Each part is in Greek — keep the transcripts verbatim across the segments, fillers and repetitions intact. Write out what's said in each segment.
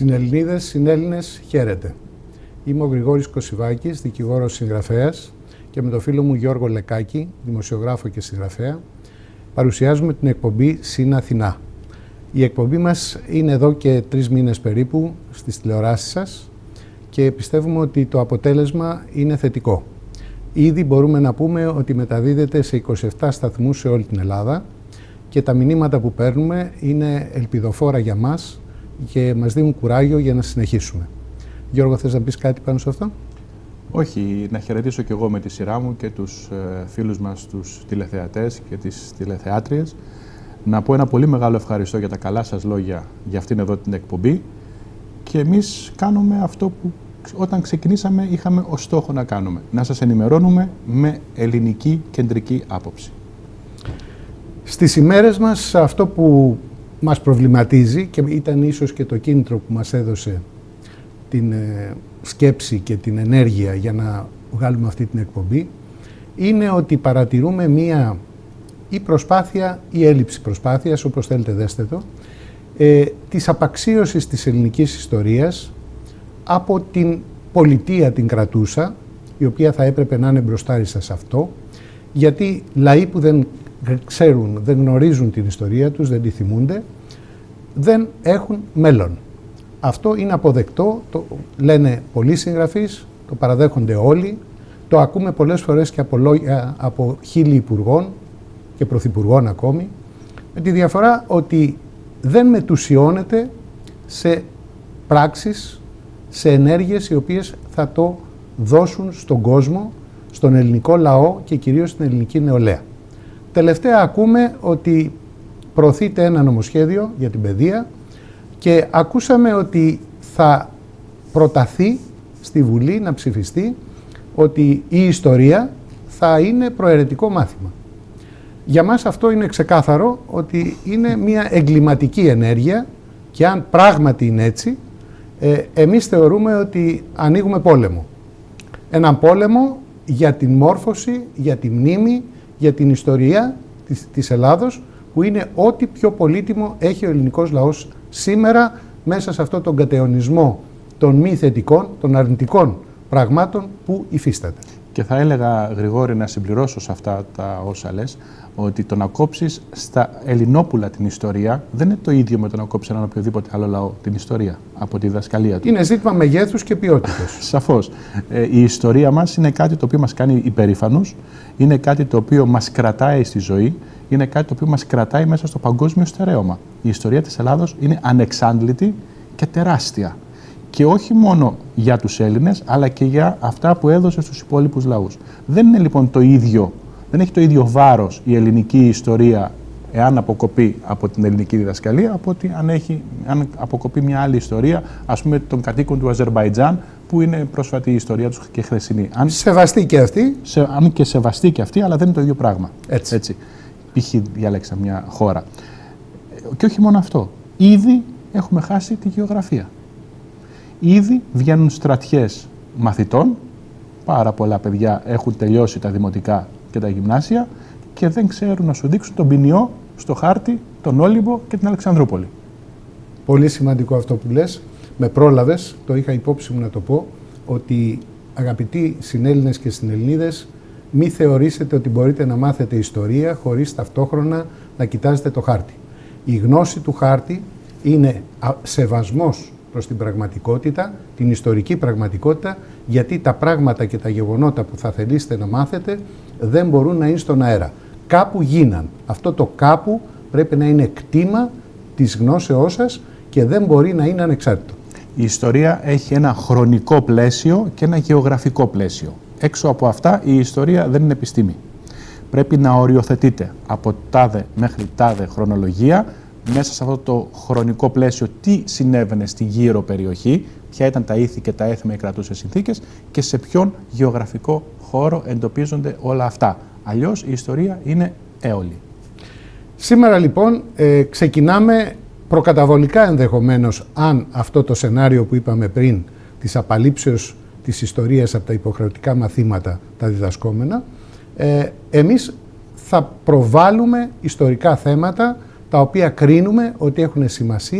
Συνελληνίδες, συνέλληνες, χαίρετε. Είμαι ο Γρηγόρης Κωσιβάκης, δικηγόρος συγγραφέας, και με τον φίλο μου Γιώργο Λεκάκη, δημοσιογράφο και συγγραφέα, παρουσιάζουμε την εκπομπή ΣΥΝ Αθηνά. Η εκπομπή μας είναι εδώ και τρεις μήνες περίπου στις τηλεοράσεις σας και πιστεύουμε ότι το αποτέλεσμα είναι θετικό. Ήδη μπορούμε να πούμε ότι μεταδίδεται σε είκοσι επτά σταθμούς σε όλη την Ελλάδα και τα μηνύματα που παίρνουμε είναι ελπιδοφόρα για μας και μας δίνουν κουράγιο για να συνεχίσουμε. Γιώργο, θες να πεις κάτι πάνω σε αυτό? Όχι, να χαιρετήσω και εγώ με τη σειρά μου και τους ε, φίλους μας, τους τηλεθεατές και τις τηλεθεάτριες. Να πω ένα πολύ μεγάλο ευχαριστώ για τα καλά σας λόγια για αυτήν εδώ την εκπομπή και εμείς κάνουμε αυτό που όταν ξεκινήσαμε είχαμε ως στόχο να κάνουμε. Να σας ενημερώνουμε με ελληνική κεντρική άποψη. Στις ημέρες μας αυτό που μας προβληματίζει και ήταν ίσως και το κίνητρο που μας έδωσε την ε, σκέψη και την ενέργεια για να βγάλουμε αυτή την εκπομπή είναι ότι παρατηρούμε μία ή προσπάθεια ή έλλειψη προσπάθειας, όπως θέλετε δέστε το, ε, της απαξίωσης της ελληνικής ιστορίας από την πολιτεία την κρατούσα, η οποία θα έπρεπε να είναι μπροστάρισα σε αυτό, γιατί λαοί που δεν ξέρουν, δεν γνωρίζουν την ιστορία τους, δεν τη θυμούνται, δεν έχουν μέλλον. Αυτό είναι αποδεκτό, το λένε πολλοί συγγραφείς, το παραδέχονται όλοι, το ακούμε πολλές φορές και από, λόγια, από χίλιοι υπουργών και πρωθυπουργών ακόμη, με τη διαφορά ότι δεν μετουσιώνεται σε πράξεις, σε ενέργειες οι οποίες θα το δώσουν στον κόσμο, στον ελληνικό λαό και κυρίως στην ελληνική νεολαία. Τελευταία ακούμε ότι προωθείται ένα νομοσχέδιο για την παιδεία και ακούσαμε ότι θα προταθεί στη Βουλή να ψηφιστεί ότι η ιστορία θα είναι προαιρετικό μάθημα. Για μας αυτό είναι ξεκάθαρο ότι είναι μια εγκληματική ενέργεια και αν πράγματι είναι έτσι, ε, εμείς θεωρούμε ότι ανοίγουμε πόλεμο. Έναν πόλεμο για την μόρφωση, για τη μνήμη, για την ιστορία της, της Ελλάδος, που είναι ό,τι πιο πολύτιμο έχει ο ελληνικός λαός σήμερα μέσα σε αυτόν τον κατεωνισμό των μη θετικών, των αρνητικών πραγμάτων που υφίσταται. Και θα έλεγα, Γρηγόρη, να συμπληρώσω σε αυτά τα όσα λες, ότι το να κόψεις στα Ελληνόπουλα την ιστορία δεν είναι το ίδιο με το να κόψεις έναν οποιοδήποτε άλλο λαό την ιστορία από τη διδασκαλία του. Είναι ζήτημα μεγέθους και ποιότητας. Σαφώς. Ε, η ιστορία μας είναι κάτι το οποίο μας κάνει υπερήφανους, είναι κάτι το οποίο μας κρατάει στη ζωή, είναι κάτι το οποίο μας κρατάει μέσα στο παγκόσμιο στερέωμα. Η ιστορία της Ελλάδος είναι ανεξάντλητη και τεράστια. Και όχι μόνο για τους Έλληνες, αλλά και για αυτά που έδωσε στους υπόλοιπους λαούς. Δεν είναι λοιπόν το ίδιο, δεν έχει το ίδιο βάρος η ελληνική ιστορία εάν αποκοπεί από την ελληνική διδασκαλία, από ότι αν, έχει, αν αποκοπεί μια άλλη ιστορία, ας πούμε των κατοίκων του Αζερμπαϊτζάν, που είναι πρόσφατη η ιστορία τους και χθεσινή. Αν, σεβαστή και αυτή. Σε, αν και σεβαστή και αυτή, αλλά δεν είναι το ίδιο πράγμα. Έτσι. Έτσι. Π.χ. διάλεξα μια χώρα. Και όχι μόνο αυτό. Ήδη έχουμε χάσει τη γεωγραφία. Ήδη βγαίνουν στρατιές μαθητών, πάρα πολλά παιδιά έχουν τελειώσει τα δημοτικά και τα γυμνάσια και δεν ξέρουν να σου δείξουν τον ποινιό στο χάρτη, τον Όλυμπο και την Αλεξανδρούπολη. Πολύ σημαντικό αυτό που λες. Με πρόλαβες, το είχα υπόψη μου να το πω, ότι αγαπητοί συνέλληνες και συνελληνίδες, μη θεωρήσετε ότι μπορείτε να μάθετε ιστορία χωρίς ταυτόχρονα να κοιτάζετε το χάρτη. Η γνώση του χάρτη είναι σεβασμός προς την πραγματικότητα, την ιστορική πραγματικότητα, γιατί τα πράγματα και τα γεγονότα που θα θελήσετε να μάθετε δεν μπορούν να είναι στον αέρα. Κάπου γίναν. Αυτό το κάπου πρέπει να είναι κτήμα της γνώσεώς σας και δεν μπορεί να είναι ανεξάρτητο. Η ιστορία έχει ένα χρονικό πλαίσιο και ένα γεωγραφικό πλαίσιο. Έξω από αυτά η ιστορία δεν είναι επιστήμη. Πρέπει να οριοθετείτε από τάδε μέχρι τάδε χρονολογία, μέσα σε αυτό το χρονικό πλαίσιο τι συνέβαινε στη γύρω περιοχή, ποια ήταν τα ήθη και τα έθιμα οι κρατούσες συνθήκες και σε ποιον γεωγραφικό χώρο εντοπίζονται όλα αυτά. Αλλιώς η ιστορία είναι έολη. Σήμερα λοιπόν ε, ξεκινάμε προκαταβολικά ενδεχομένως, αν αυτό το σενάριο που είπαμε πριν της απαλήψεως της ιστορίας από τα υποχρεωτικά μαθήματα τα διδασκόμενα, ε, εμείς θα προβάλλουμε ιστορικά θέματα τα οποία κρίνουμε ότι έχουν σημασία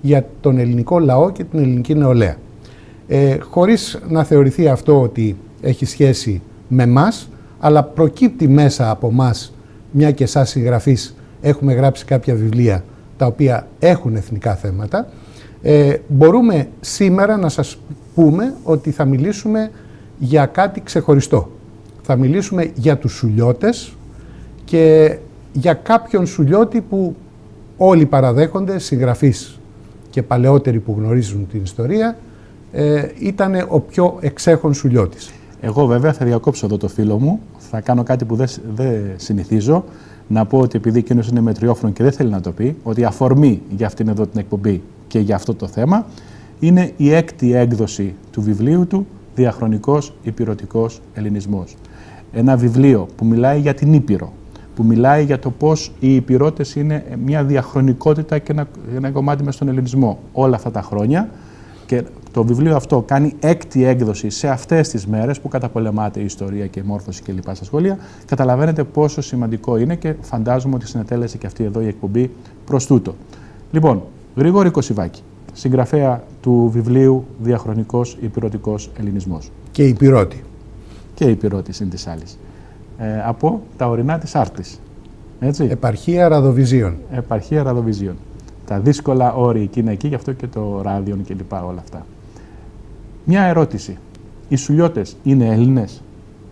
για τον ελληνικό λαό και την ελληνική νεολαία. Ε, χωρίς να θεωρηθεί αυτό ότι έχει σχέση με μας, αλλά προκύπτει μέσα από μας, μια και σαν συγγραφείς έχουμε γράψει κάποια βιβλία τα οποία έχουν εθνικά θέματα, ε, μπορούμε σήμερα να σας πούμε ότι θα μιλήσουμε για κάτι ξεχωριστό. Θα μιλήσουμε για τους Σουλιώτες και για κάποιον Σουλιώτη που όλοι παραδέχονται, συγγραφείς και παλαιότεροι που γνωρίζουν την ιστορία, ε, ήταν ο πιο εξέχων Σουλιώτης. Εγώ βέβαια θα διακόψω εδώ το φίλο μου, θα κάνω κάτι που δεν δε συνηθίζω, να πω ότι επειδή εκείνος είναι μετριόφρον και δεν θέλει να το πει, ότι η αφορμή για αυτήν εδώ την εκπομπή και για αυτό το θέμα είναι η έκτη έκδοση του βιβλίου του «Διαχρονικός Ηπειρωτικός Ελληνισμός». Ένα βιβλίο που μιλάει για την Ήπειρο, που μιλάει για το πώς οι Ηπειρώτες είναι μια διαχρονικότητα και ένα, ένα κομμάτι μες στον ελληνισμό όλα αυτά τα χρόνια. Και το βιβλίο αυτό κάνει έκτη έκδοση σε αυτές τις μέρες που καταπολεμάται η ιστορία και η μόρφωση κλπ. Στα σχολεία. Καταλαβαίνετε πόσο σημαντικό είναι και φαντάζομαι ότι συνετέλεσε και αυτή εδώ η εκπομπή προς τούτο. Λοιπόν, Γρηγόρη Κωσιβάκη, συγγραφέα του βιβλίου «Διαχρονικός Ηπειρωτικός Ελληνισμός». Και Ηπειρώτη. Και Ηπειρώτη είναι της άλλης. Ε, από τα ορεινά της Άρτης. Έτσι. Επαρχία Ραδοβιζίων. Επαρχία Ραδοβιζίων. Τα δύσκολα όρη εκείνα εκεί, γι' αυτό και το ράδιον και λοιπά όλα αυτά. Μια ερώτηση. Οι Σουλιώτες είναι Έλληνες?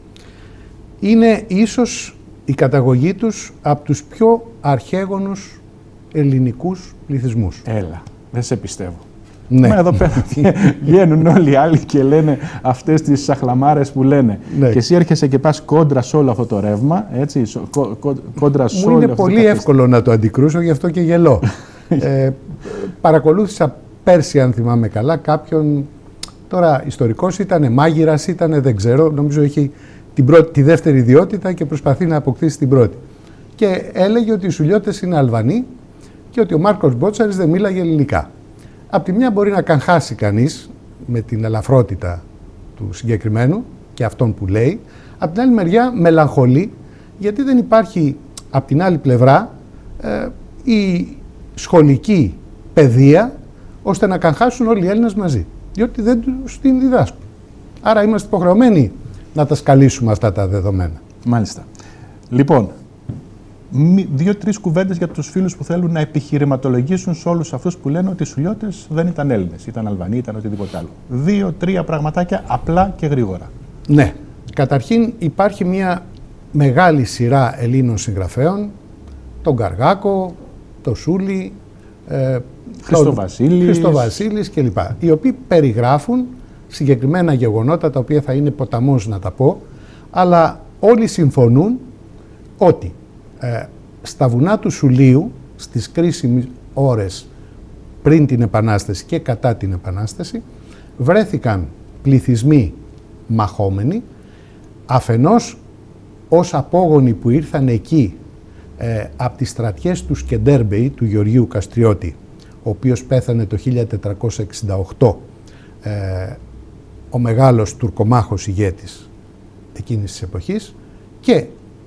Είναι ίσως η καταγωγή τους από τους πιο αρχαίγονους ελληνικούς πληθυσμούς. Έλα, δεν σε πιστεύω. Ναι. Μα εδώ πέρα βγαίνουν όλοι οι άλλοι και λένε αυτές τις σαχλαμάρες που λένε. Ναι. Και εσύ έρχεσαι και πας κόντρα σε όλο αυτό το ρεύμα, έτσι, κο, κο, κόντρα σε όλο. Μου είναι πολύ εύκολο να το αντικρούσω, γι' αυτό και γελώ. ε, παρακολούθησα πέρσι, αν θυμάμαι καλά, κάποιον, τώρα ιστορικός ήτανε, μάγειρας ήτανε, δεν ξέρω, νομίζω έχει την πρώτη, τη δεύτερη ιδιότητα και προσπαθεί να αποκτήσει την πρώτη. Και έλεγε ότι οι Σουλιώτες είναι Αλβανοί και ότι ο Μάρκος Μπότσαρης δεν μίλαγε ελληνικά. Απ' τη μια μπορεί να καγχάσει κανείς με την ελαφρότητα του συγκεκριμένου και αυτόν που λέει. Απ' την άλλη μεριά μελαγχολεί, γιατί δεν υπάρχει απ' την άλλη πλευρά ε, η σχολική παιδεία ώστε να καγχάσουν όλοι οι Έλληνες μαζί. Διότι δεν τους την διδάσκουν. Άρα είμαστε υποχρεωμένοι να τα σκαλίσουμε αυτά τα δεδομένα. Μάλιστα. Λοιπόν, δύο-τρεις κουβέντες για τους φίλους που θέλουν να επιχειρηματολογήσουν σε όλους αυτούς που λένε ότι οι Σουλιώτες δεν ήταν Έλληνες, ήταν Αλβανοί, ήταν οτιδήποτε άλλο. Δύο-τρία πραγματάκια απλά και γρήγορα. Ναι. Καταρχήν υπάρχει μια μεγάλη σειρά Ελλήνων συγγραφέων, τον Καργάκο, τον Σούλη, ε, Χριστοβασίλης. Χριστοβασίλης κλπ. Οι οποίοι περιγράφουν συγκεκριμένα γεγονότα τα οποία θα είναι ποταμός να τα πω, αλλά όλοι συμφωνούν ότι ε, στα βουνά του Σουλίου, στις κρίσιμες ώρες πριν την Επανάσταση και κατά την Επανάσταση, βρέθηκαν πληθυσμοί μαχόμενοι, αφενός ως απόγονοι που ήρθαν εκεί ε, από τις στρατιές του Σκεντέρμπεϊ, του Γεωργίου Καστριώτη, ο οποίος πέθανε το χίλια τετρακόσια εξήντα οκτώ, ε, ο μεγάλος τουρκομάχος ηγέτης εκείνης της εποχής, και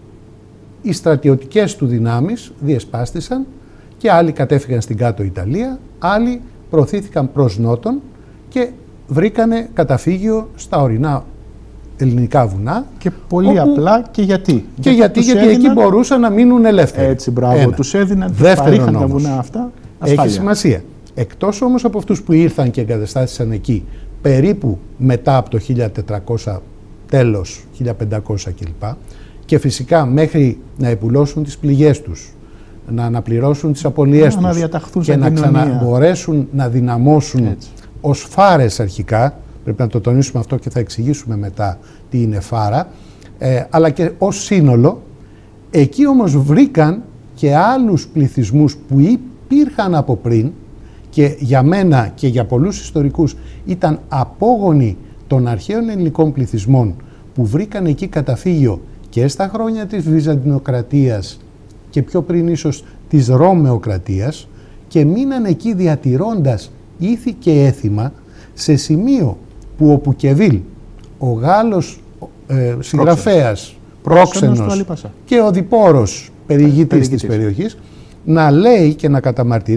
οι στρατιωτικές του δυνάμεις διεσπάστησαν και άλλοι κατέφυγαν στην κάτω Ιταλία, άλλοι προωθήθηκαν προς νότον και βρήκανε καταφύγιο στα ορεινά ελληνικά βουνά. Και πολύ όπου... απλά και γιατί. Και γιατί, γιατί, γιατί έδιναν... εκεί μπορούσαν να μείνουν ελεύθεροι. Έτσι, μπράβο. Ένα. Τους έδιναν, Δεύτερον, τα βουνά αυτά ασφάλεια. Έχει σημασία. Εκτός όμως από αυτούς που ήρθαν και εγκαταστάθησαν εκεί, περίπου μετά από το χίλια τετρακόσια, τέλος χίλια πεντακόσια κλπ. Και φυσικά μέχρι να επουλώσουν τις πληγές τους, να αναπληρώσουν τις απολειές να τους και να ξαναμπορέσουν να δυναμώσουν έτσι ως φάρες αρχικά, πρέπει να το τονίσουμε αυτό και θα εξηγήσουμε μετά τι είναι φάρα, ε, αλλά και ως σύνολο. Εκεί όμως βρήκαν και άλλους πληθυσμούς που υπήρχαν από πριν και για μένα και για πολλούς ιστορικούς ήταν απόγονοι των αρχαίων ελληνικών πληθυσμών που βρήκαν εκεί καταφύγιο και στα χρόνια της Βυζαντινοκρατίας και πιο πριν ίσως της Ρωμαιοκρατίας και μείναν εκεί διατηρώντας ήθη και έθιμα σε σημείο που ο Πουκεβίλ, ο Γάλλος ε, συγγραφέας, πρόξενος και ο διπόρος περιηγητής της περιοχής, να λέει και να καταμαρτυρεί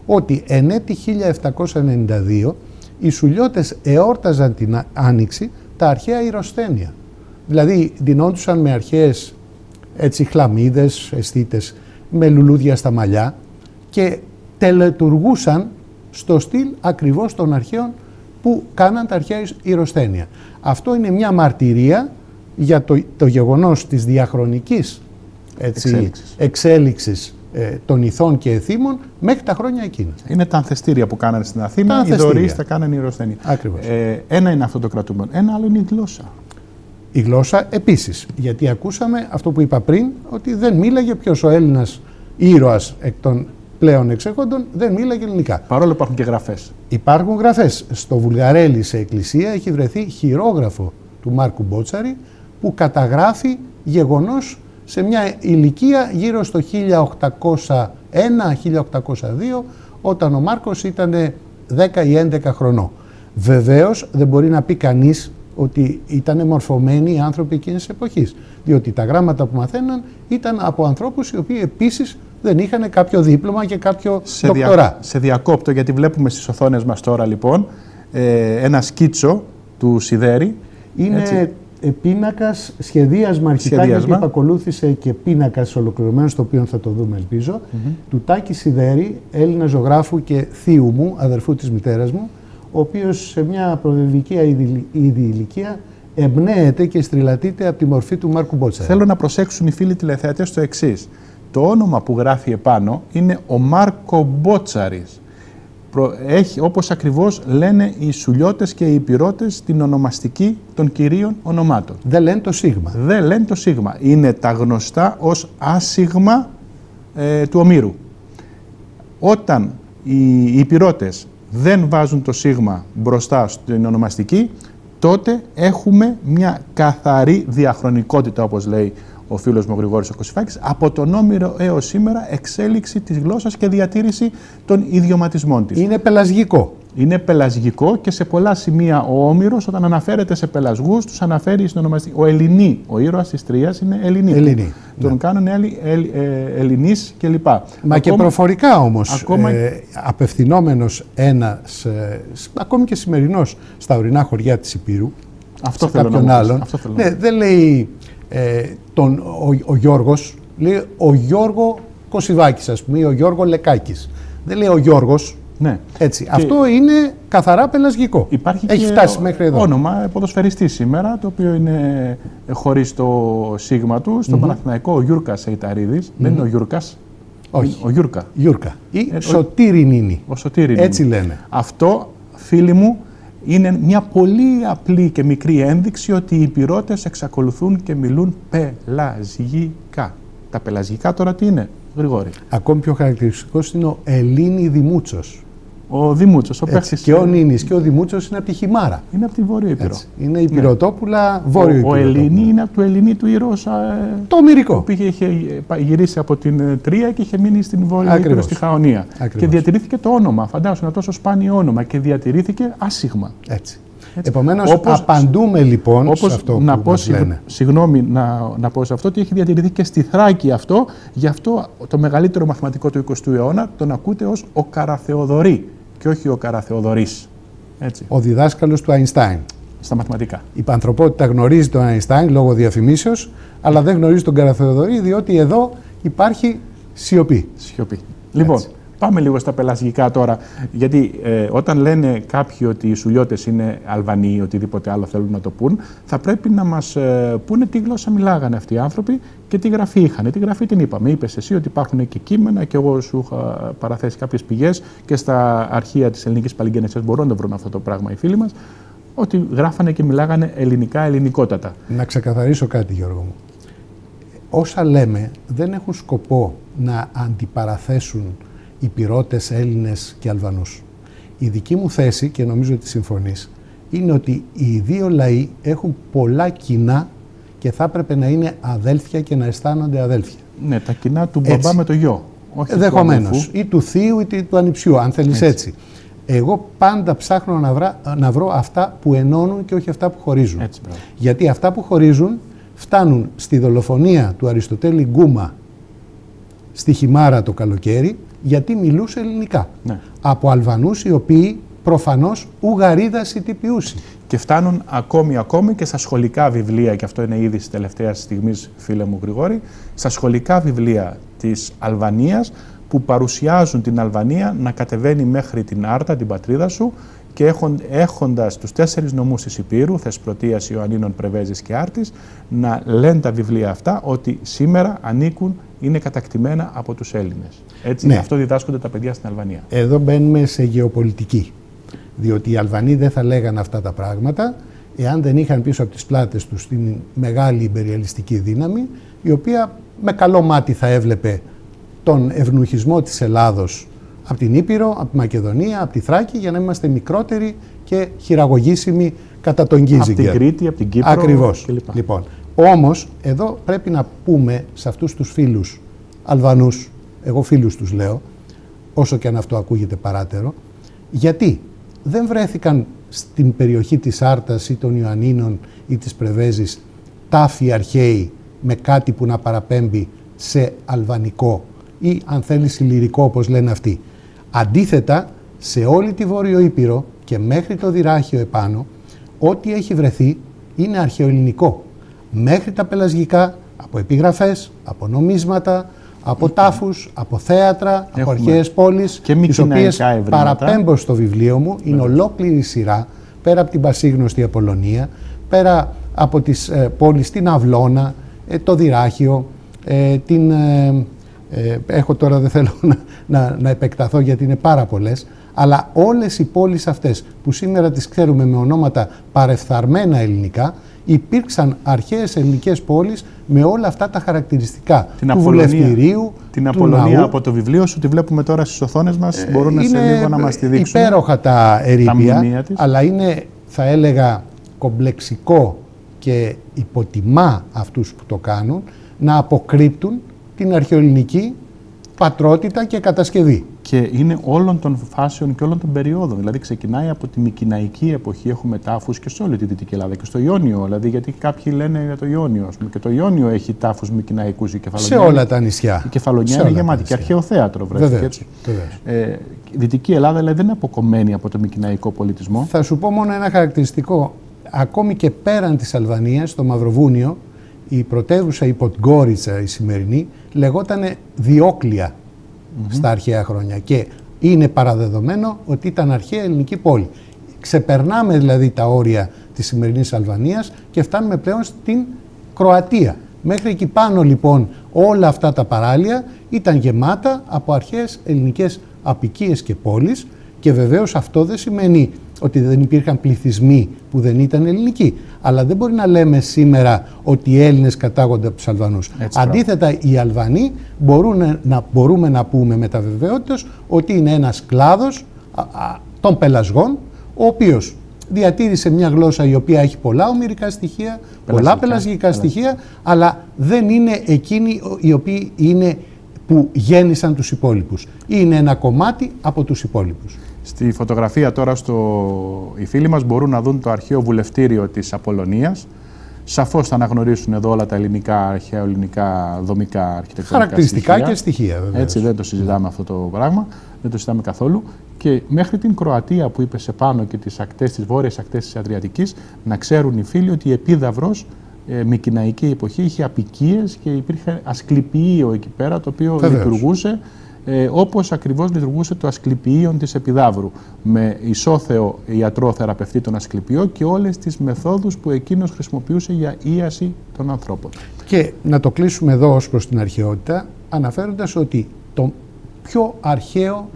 ότι εν έτη χίλια επτακόσια ενενήντα δύο οι Σουλιώτες εόρταζαν την Άνοιξη τα αρχαία ηροσθένεια. Δηλαδή ντυνόντουσαν με αρχαίες έτσι χλαμίδες, αισθήτες, με λουλούδια στα μαλλιά και τελετουργούσαν στο στυλ ακριβώς των αρχαίων που κάναν τα αρχαία ηροσθένεια. Αυτό είναι μια μαρτυρία για το, το γεγονός της διαχρονικής έτσι, εξέλιξης, εξέλιξης ε, των ηθών και εθήμων μέχρι τα χρόνια εκείνα. Είναι τα ανθεστήρια που κάνανε στην Αθήνα, οι δωρείς τα κάνανε ηροσθένεια. Ακριβώς. Ε, ένα είναι αυτό το κρατούμενο, ένα άλλο είναι η γλώσσα. Η γλώσσα επίσης, γιατί ακούσαμε αυτό που είπα πριν, ότι δεν μίλαγε ποιος ο Έλληνας ήρωας εκ των πλέον εξέχοντων, δεν μίλαγε ελληνικά. Παρόλο που υπάρχουν και γραφές. Υπάρχουν γραφές. Στο Βουλγαρέλι σε εκκλησία έχει βρεθεί χειρόγραφο του Μάρκου Μπότσαρη που καταγράφει γεγονός σε μια ηλικία γύρω στο χίλια οκτακόσια ένα χίλια οκτακόσια δύο, όταν ο Μάρκος ήταν δέκα ή έντεκα χρονών. Βεβαίως δεν μπορεί να πει κανείς ότι ήταν μορφωμένοι οι άνθρωποι εκείνης της εποχής, διότι τα γράμματα που μαθαίναν ήταν από ανθρώπους οι οποίοι επίσης δεν είχαν κάποιο δίπλωμα και κάποιο σε δοκτορά. Δια, σε διακόπτω, γιατί βλέπουμε στις οθόνες μας τώρα λοιπόν ε, ένα σκίτσο του Σιδέρη. Είναι έτσι, πίνακας, σχεδίασμα αρχικά, σχεδίασμα. Γιατί επακολούθησε και πίνακας ολοκληρωμένος, το οποίο θα το δούμε ελπίζω, mm-hmm. του Τάκη Σιδέρη, Έλληνα ζωγράφου και θείου μου, αδερφού της μητέρας μου, ο οποίος σε μια προδευτική ήδη ηλικία εμπνέεται και στριλατείται από τη μορφή του Μάρκου Μπότσαρη. Θέλω να προσέξουν οι φίλοι τηλεθεατές το εξής. Το όνομα που γράφει επάνω είναι ο Μάρκο Μπότσαρης. Έχει, όπως ακριβώς λένε οι Σουλιώτες και οι Ηπειρώτες, την ονομαστική των κυρίων ονομάτων. Δεν λένε το σίγμα. Δεν λένε το σίγμα. Είναι τα γνωστά ως άσυγμα ε, του Ομήρου. Όταν οι Ηπειρώτες δεν βάζουν το σίγμα μπροστά στην ονομαστική, τότε έχουμε μια καθαρή διαχρονικότητα, όπως λέει ο φίλος μου ο Γρηγόρης ο Κωσυφάκης, από τον Όμηρο έως σήμερα εξέλιξη της γλώσσας και διατήρηση των ιδιωματισμών της. Είναι πελασγικό. Είναι πελασγικό και σε πολλά σημεία ο Όμηρος, όταν αναφέρεται σε πελασγούς, τους αναφέρει στην ονομαστική. Ο Ελληνί, ο ήρωας της Τρίας, είναι Ελληνί. Ελληνί. Τον ναι. κάνουν άλλοι ε, ε, Ελληνείς κλπ. Μα ακόμα, και προφορικά όμως, ακόμα, ε, απευθυνόμενος ένας, ε, ακόμη και σημερινός, στα ορεινά χωριά της Ηπείρου, αυτό σε κάποιον άλλον, αυτό θέλω ναι, δεν λέει ε, τον, ο, ο Γιώργος, λέει ο Γιώργο Κωσυβάκης, ας πούμε, ή ο Γιώργο Λεκάκης. Δεν λέει ο Γιώργος. Ναι. Έτσι. Και αυτό είναι καθαρά πελασγικό. Υπάρχει Έχει και φτάσει μέχρι εδώ. Όνομα ποδοσφαιριστή σήμερα, το οποίο είναι χωρίς το σίγμα του, στον mm-hmm. Παναθηναϊκό, ο Γιούρκας Αϊταρίδης. Mm-hmm. Δεν είναι ο Γιούρκας. Όχι. Ο Γιούρκα. Γιούρκα. Ή ε, Σωτήρη Νίνη. Ο Σωτήρη Νίνη. Έτσι λένε. Αυτό, φίλοι μου, είναι μια πολύ απλή και μικρή ένδειξη ότι οι Ηπειρώτες εξακολουθούν και μιλούν πελασγικά. Τα πελασγικά τώρα τι είναι, Γρηγόρη? Ακόμη πιο χαρακτηριστικός είναι ο Ελλήνη Δημούτσος. Ο Δημούτσος, ο παίχτης. Και ο Νίνης και ο Δημούτσος είναι από τη Χιμάρα. Είναι από τη Βόρειο Ήπειρο. Έτσι. Είναι η Πυροτόπουλα, ναι. Βόρειο Ήπειρο. Ο Ελλήνη είναι από του Ελληνί του ήρωος. Ε, το Ομηρικό. Που είχε, είχε γυρίσει από την Τρία και είχε μείνει στην Βόρειο Ήπειρο, στη Χαονία. Ακριβώς. Και διατηρήθηκε το όνομα. Φαντάζομαι ένα τόσο σπάνιο όνομα και διατηρήθηκε άσυγμα. Έτσι. Επομένως, όπως, απαντούμε λοιπόν όπως, σε αυτό να που πω, μας λένε. Συγγνώμη να, να πω σε αυτό, ότι έχει διατηρηθεί και στη Θράκη αυτό. Γι' αυτό το μεγαλύτερο μαθηματικό του εικοστού αιώνα τον ακούτε ως ο Καραθεοδωρή και όχι ο Καραθεοδωρής. Έτσι. Ο διδάσκαλος του Αϊνστάιν. Στα μαθηματικά. Η πανθρωπότητα γνωρίζει τον Αϊνστάιν λόγω διαφημίσεως, αλλά δεν γνωρίζει τον Καραθεοδωρή, διότι εδώ υπάρχει σιωπή. Σιωπή. Λοιπόν. Έτσι. Πάμε λίγο στα πελασγικά τώρα, γιατί ε, όταν λένε κάποιοι ότι οι Σουλιώτες είναι Αλβανοί ή οτιδήποτε άλλο θέλουν να το πούν, θα πρέπει να μας ε, πούνε τι γλώσσα μιλάγανε αυτοί οι άνθρωποι και τι γραφή είχαν. Τι γραφή την είπαμε. Είπες εσύ ότι υπάρχουν και κείμενα και εγώ σου είχα παραθέσει κάποιες πηγές και στα αρχεία της ελληνικής παλιγγένειας μπορούν να το βρουν αυτό το πράγμα οι φίλοι μας, ότι γράφανε και μιλάγανε ελληνικά ελληνικότατα. Να ξεκαθαρίσω κάτι, Γιώργο μου. Όσα λέμε δεν έχουν σκοπό να αντιπαραθέσουν Ηπειρώτες, Έλληνες και Αλβανούς. Η δική μου θέση, και νομίζω ότι συμφωνείς, είναι ότι οι δύο λαοί έχουν πολλά κοινά και θα έπρεπε να είναι αδέλφια και να αισθάνονται αδέλφια. Ναι, τα κοινά του μπαμπά έτσι. Με το γιο. Όχι ενδεχομένως. Ή του θείου ή του ανιψιού, αν θέλεις έτσι. έτσι. Εγώ πάντα ψάχνω να, βρά, να βρω αυτά που ενώνουν και όχι αυτά που χωρίζουν. Έτσι, γιατί αυτά που χωρίζουν φτάνουν στη δολοφονία του Αριστοτέλη Γκούμα στη Χιμάρα το καλοκαίρι, γιατί μιλούσε ελληνικά. Ναι. Από Αλβανούς οι οποίοι προφανώς ουγαρίδας ητυπιούσι. Και φτάνουν ακόμη ακόμη και στα σχολικά βιβλία, και αυτό είναι ήδη της τελευταίας στιγμής, φίλε μου Γρηγόρη, στα σχολικά βιβλία της Αλβανίας που παρουσιάζουν την Αλβανία να κατεβαίνει μέχρι την Άρτα, την πατρίδα σου, και έχον, έχοντας τους τέσσερις νομούς της Υπήρου, Θεσπρωτείας, Ιωαννίνων, Πρεβέζης και Άρτης, να λένε τα βιβλία αυτά ότι σήμερα ανήκουν, είναι κατακτημένα από τους Έλληνες. Έτσι, ναι. Αυτό διδάσκονται τα παιδιά στην Αλβανία. Εδώ μπαίνουμε σε γεωπολιτική. Διότι οι Αλβανοί δεν θα λέγανε αυτά τα πράγματα εάν δεν είχαν πίσω από τις πλάτες τους την μεγάλη ιμπεριαλιστική δύναμη, η οποία με καλό μάτι θα έβλεπε τον ευνουχισμό της Ελλάδος από την Ήπειρο, από τη Μακεδονία, από τη Θράκη, για να είμαστε μικρότεροι και χειραγωγήσιμοι κατά τον Γκίζιγκερ. Από την Κρήτη, από την Κύπρο. Ακριβώς. κλπ. Λοιπόν, όμως, εδώ πρέπει να πούμε σε αυτούς τους φίλους Αλβανούς, εγώ φίλους τους λέω, όσο και αν αυτό ακούγεται παράτερο, γιατί δεν βρέθηκαν στην περιοχή της Άρτας ή των Ιωαννίνων ή της Πρεβέζης τάφοι αρχαίοι με κάτι που να παραπέμπει σε αλβανικό ή αν θέλει συλληρικό, όπως λένε αυτοί. Αντίθετα, σε όλη τη Βόρειο Ήπειρο και μέχρι το Δυράχιο επάνω, ό,τι έχει βρεθεί είναι αρχαιοελληνικό. Μέχρι τα πελασγικά, από επιγραφές, από νομίσματα, από τάφους, από θέατρα, έχουμε από αρχαίες πόλεις, τις οποίες παραπέμπω στο βιβλίο μου. Είναι ολόκληρη σειρά, πέρα από την πασίγνωστη Απολωνία, πέρα από τις ε, πόλεις, την Αυλώνα, ε, το Δυράχιο, ε, την... Ε, ε, έχω τώρα, δεν θέλω να, να, να επεκταθώ γιατί είναι πάρα πολλές, αλλά όλες οι πόλεις αυτές που σήμερα τις ξέρουμε με ονόματα παρεφθαρμένα ελληνικά, υπήρξαν αρχαίες ελληνικές πόλεις με όλα αυτά τα χαρακτηριστικά την του βουλευτηρίου, την Απολωνία από το βιβλίο σου, τη βλέπουμε τώρα στις οθόνες μας, ε, μπορούν είναι σε λίγο να μας τη δείξουν. Υπέροχα τα ερείπια, αλλά είναι, θα έλεγα, κομπλεξικό και υποτιμά αυτούς που το κάνουν να αποκρύπτουν την αρχαιοελληνική πατρότητα και κατασκευή. Και είναι όλων των φάσεων και όλων των περιόδων. Δηλαδή, ξεκινάει από τη Μικηναϊκή εποχή, έχουμε τάφους και σε όλη τη Δυτική Ελλάδα και στο Ιόνιο. Δηλαδή, γιατί κάποιοι λένε για το Ιόνιο, ας πούμε, και το Ιόνιο έχει τάφους Μικηναϊκούς. Η σε όλα τα νησιά. Η Κεφαλονιά είναι γεμάτη. Και αρχαίο θέατρο βρέθηκε έτσι. Ε, η Δυτική Ελλάδα δηλαδή, δεν είναι αποκομμένη από το Μικηναϊκό πολιτισμό. Θα σου πω μόνο ένα χαρακτηριστικό. Ακόμη και πέραν της Αλβανίας, στο Μαυροβούνιο, η πρωτεύουσα, η Ποντγκόριτσα, η σημερινή, λεγότανε Διόκλεια mm-hmm. στα αρχαία χρόνια. Και είναι παραδεδομένο ότι ήταν αρχαία ελληνική πόλη. Ξεπερνάμε δηλαδή τα όρια της σημερινής Αλβανίας και φτάνουμε πλέον στην Κροατία. Μέχρι εκεί πάνω λοιπόν όλα αυτά τα παράλια ήταν γεμάτα από αρχαίες ελληνικές αποικίες και πόλεις, και βεβαίως αυτό δεν σημαίνει ότι δεν υπήρχαν πληθυσμοί που δεν ήταν ελληνικοί. Αλλά δεν μπορεί να λέμε σήμερα ότι οι Έλληνες κατάγονται από τους Αλβανούς. Έτσι, αντίθετα, πράγμα. Οι Αλβανοί μπορούν να, μπορούμε να πούμε με τα βεβαιότητας ότι είναι ένας κλάδος α, α, των πελασγών, ο οποίος διατήρησε μια γλώσσα η οποία έχει πολλά ομηρικά στοιχεία, πελασγικά, πολλά πελασγικά στοιχεία, αλλά δεν είναι εκείνοι οι οποίοι είναι που γέννησαν τους υπόλοιπους. Είναι ένα κομμάτι από τους υπόλοιπους. Στη φωτογραφία τώρα στο... οι φίλοι μας μπορούν να δουν το αρχαίο βουλευτήριο της Απολωνίας. Σαφώς θα αναγνωρίσουν εδώ όλα τα ελληνικά, αρχαία ελληνικά, δομικά, αρχιτεκτονικά χαρακτηριστικά στοιχεία. και στοιχεία, βεβαίως. Έτσι, δεν το συζητάμε ναι. αυτό το πράγμα, δεν το συζητάμε καθόλου. Και μέχρι την Κροατία που είπε σε πάνω και τις ακτές, τις βόρειες ακτές της Αδριατικής, να ξέρουν οι φίλοι ότι η Επίδαυρος, ε, Μικηναϊκή εποχή, είχε αποικίες και υπήρχε ασκληπιείο εκεί πέρα, το οποίο βεβαίως. λειτουργούσε Ε, όπως ακριβώς λειτουργούσε το ασκληπιείον της Επιδαύρου, με ισόθεο ιατρό θεραπευτή τον ασκληπιό και όλες τις μεθόδους που εκείνος χρησιμοποιούσε για ίαση των ανθρώπων. Και να το κλείσουμε εδώ ως προς την αρχαιότητα, αναφέροντας ότι το πιο αρχαίο